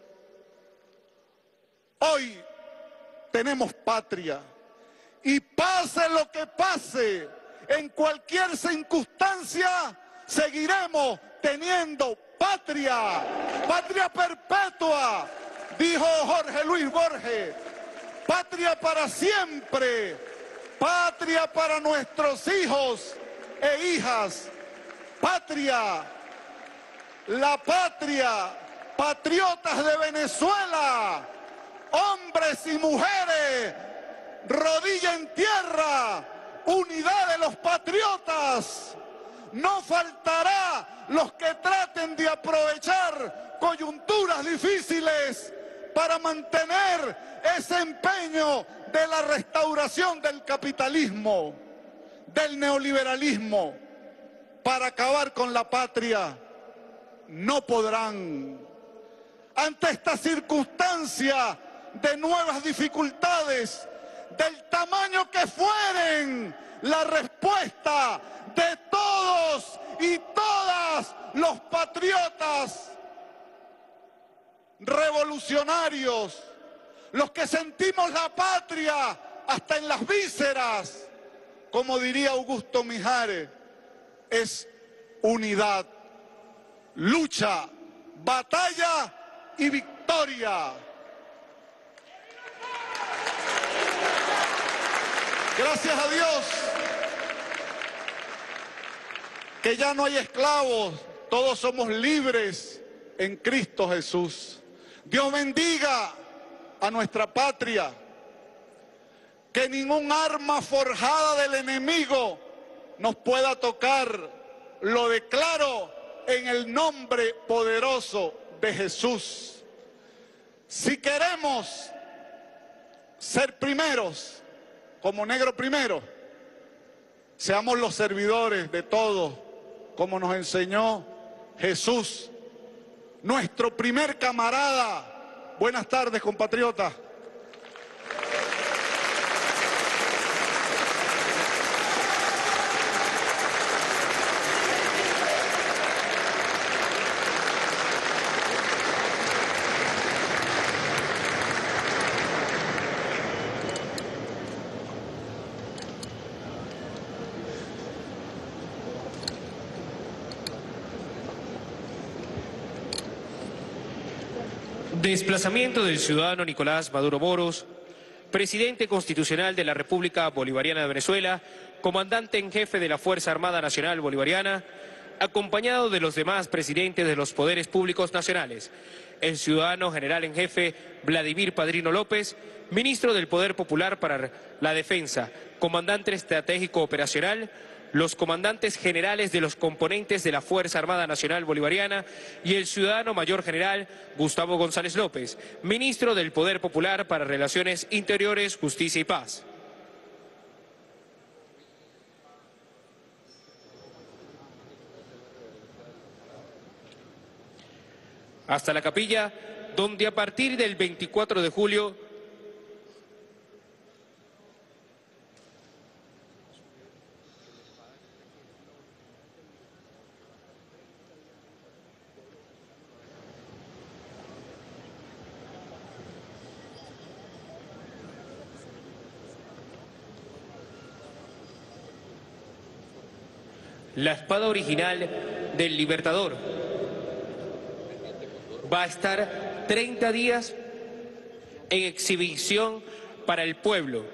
Hoy tenemos patria y pase lo que pase, en cualquier circunstancia seguiremos teniendo patria, patria perpetua, dijo Jorge Luis Borges, patria para siempre, patria para nuestros hijos e hijas, patria, la patria, patriotas de Venezuela, hombres y mujeres, rodilla en tierra, unidad de los patriotas. No faltará los que traten de aprovechar coyunturas difíciles para mantener ese empeño de la restauración del capitalismo, del neoliberalismo, para acabar con la patria. No podrán. Ante esta circunstancia de nuevas dificultades, del tamaño que fueren, la respuesta de todos y todas los patriotas revolucionarios, los que sentimos la patria hasta en las vísceras, como diría Augusto Mijares, es unidad, lucha, batalla y victoria. Gracias a Dios que ya no hay esclavos, todos somos libres en Cristo Jesús. Dios bendiga a nuestra patria, que ningún arma forjada del enemigo nos pueda tocar. Lo declaro en el nombre poderoso de Jesús. Si queremos ser primeros, como Negro primero, seamos los servidores de todos, como nos enseñó Jesús, nuestro primer camarada. Buenas tardes, compatriotas. Desplazamiento del ciudadano Nicolás Maduro Moros, presidente constitucional de la República Bolivariana de Venezuela, comandante en jefe de la Fuerza Armada Nacional Bolivariana, acompañado de los demás presidentes de los poderes públicos nacionales, el ciudadano general en jefe Vladimir Padrino López, ministro del Poder Popular para la Defensa, comandante estratégico operacional, los comandantes generales de los componentes de la Fuerza Armada Nacional Bolivariana y el ciudadano mayor general Gustavo González López, ministro del Poder Popular para Relaciones Interiores, Justicia y Paz. Hasta la capilla, donde a partir del 24 de julio La espada original del Libertador va a estar 30 días en exhibición para el pueblo.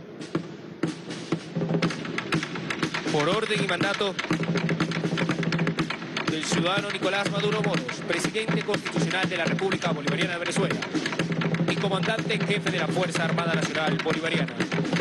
Por orden y mandato del ciudadano Nicolás Maduro Moros, presidente constitucional de la República Bolivariana de Venezuela y comandante en jefe de la Fuerza Armada Nacional Bolivariana.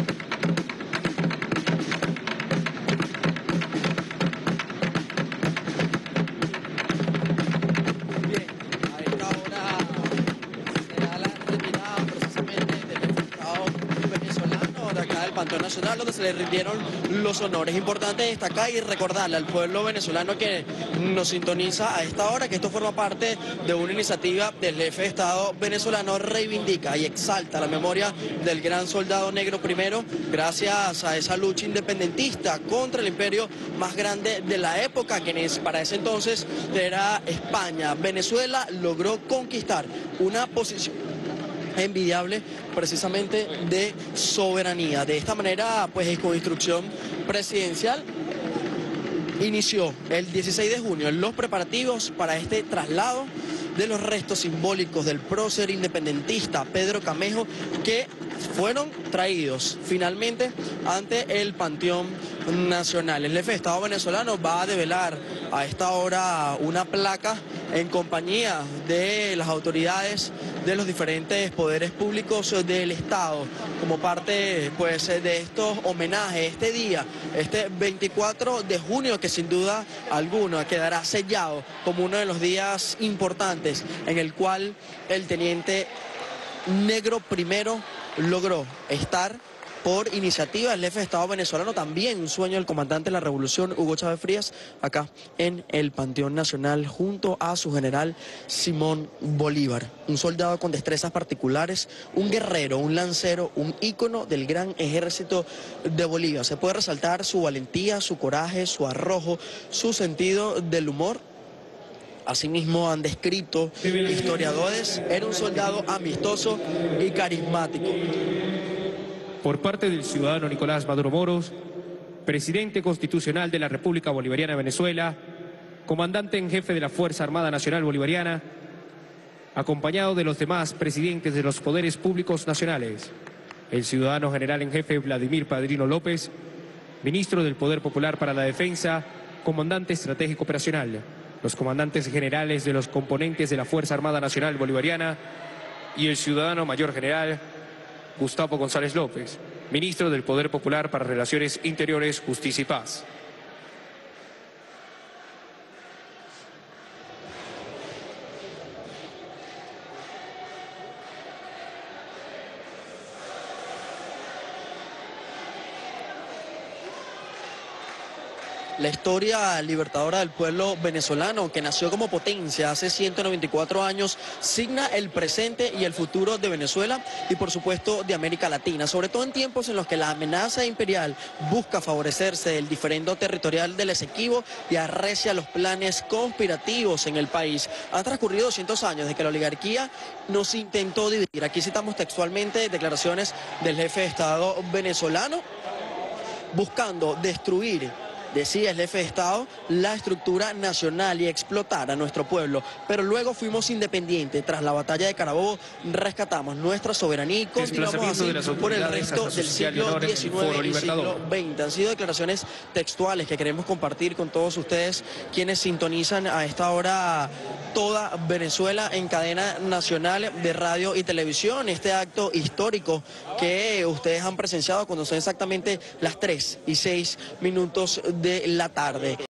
Panteón Nacional, donde se le rindieron los honores. Importante destacar y recordarle al pueblo venezolano que nos sintoniza a esta hora que esto forma parte de una iniciativa del jefe de Estado venezolano, reivindica y exalta la memoria del gran soldado negro primero, gracias a esa lucha independentista contra el imperio más grande de la época, que para ese entonces era España. Venezuela logró conquistar una posición envidiable precisamente de soberanía. De esta manera, pues con instrucción presidencial, inició el 16 de junio los preparativos para este traslado de los restos simbólicos del prócer independentista Pedro Camejo, que fueron traídos finalmente ante el Panteón Nacional. El jefe de Estado venezolano va a develar a esta hora una placa en compañía de las autoridades de los diferentes poderes públicos del Estado, como parte pues de estos homenajes, este día, este 24 de junio, que sin duda alguna quedará sellado como uno de los días importantes en el cual el teniente negro primero logró estar por iniciativa del jefe de Estado venezolano, también un sueño del comandante de la Revolución, Hugo Chávez Frías, acá en el Panteón Nacional, junto a su general Simón Bolívar. Un soldado con destrezas particulares, un guerrero, un lancero, un ícono del gran ejército de Bolívar. Se puede resaltar su valentía, su coraje, su arrojo, su sentido del humor. Asimismo han descrito historiadores, era un soldado amistoso y carismático. Por parte del ciudadano Nicolás Maduro Moros, presidente constitucional de la República Bolivariana de Venezuela, comandante en jefe de la Fuerza Armada Nacional Bolivariana, acompañado de los demás presidentes de los poderes públicos nacionales, el ciudadano general en jefe Vladimir Padrino López, ministro del Poder Popular para la Defensa, comandante estratégico operacional, los comandantes generales de los componentes de la Fuerza Armada Nacional Bolivariana y el ciudadano mayor general Gustavo González López, ministro del Poder Popular para Relaciones Interiores, Justicia y Paz. La historia libertadora del pueblo venezolano, que nació como potencia hace 194 años, signa el presente y el futuro de Venezuela y por supuesto de América Latina, sobre todo en tiempos en los que la amenaza imperial busca favorecerse del diferendo territorial del Esequibo y arrecia los planes conspirativos en el país. Han transcurrido 200 años desde que la oligarquía nos intentó dividir. Aquí citamos textualmente declaraciones del jefe de Estado venezolano, buscando destruir, decía el jefe de Estado, la estructura nacional y explotar a nuestro pueblo. Pero luego fuimos independientes. Tras la batalla de Carabobo rescatamos nuestra soberanía y continuamos así por el resto del siglo XIX y siglo XX. Han sido declaraciones textuales que queremos compartir con todos ustedes, quienes sintonizan a esta hora toda Venezuela en cadena nacional de radio y televisión. Este acto histórico que ustedes han presenciado cuando son exactamente las 3:06 de la tarde.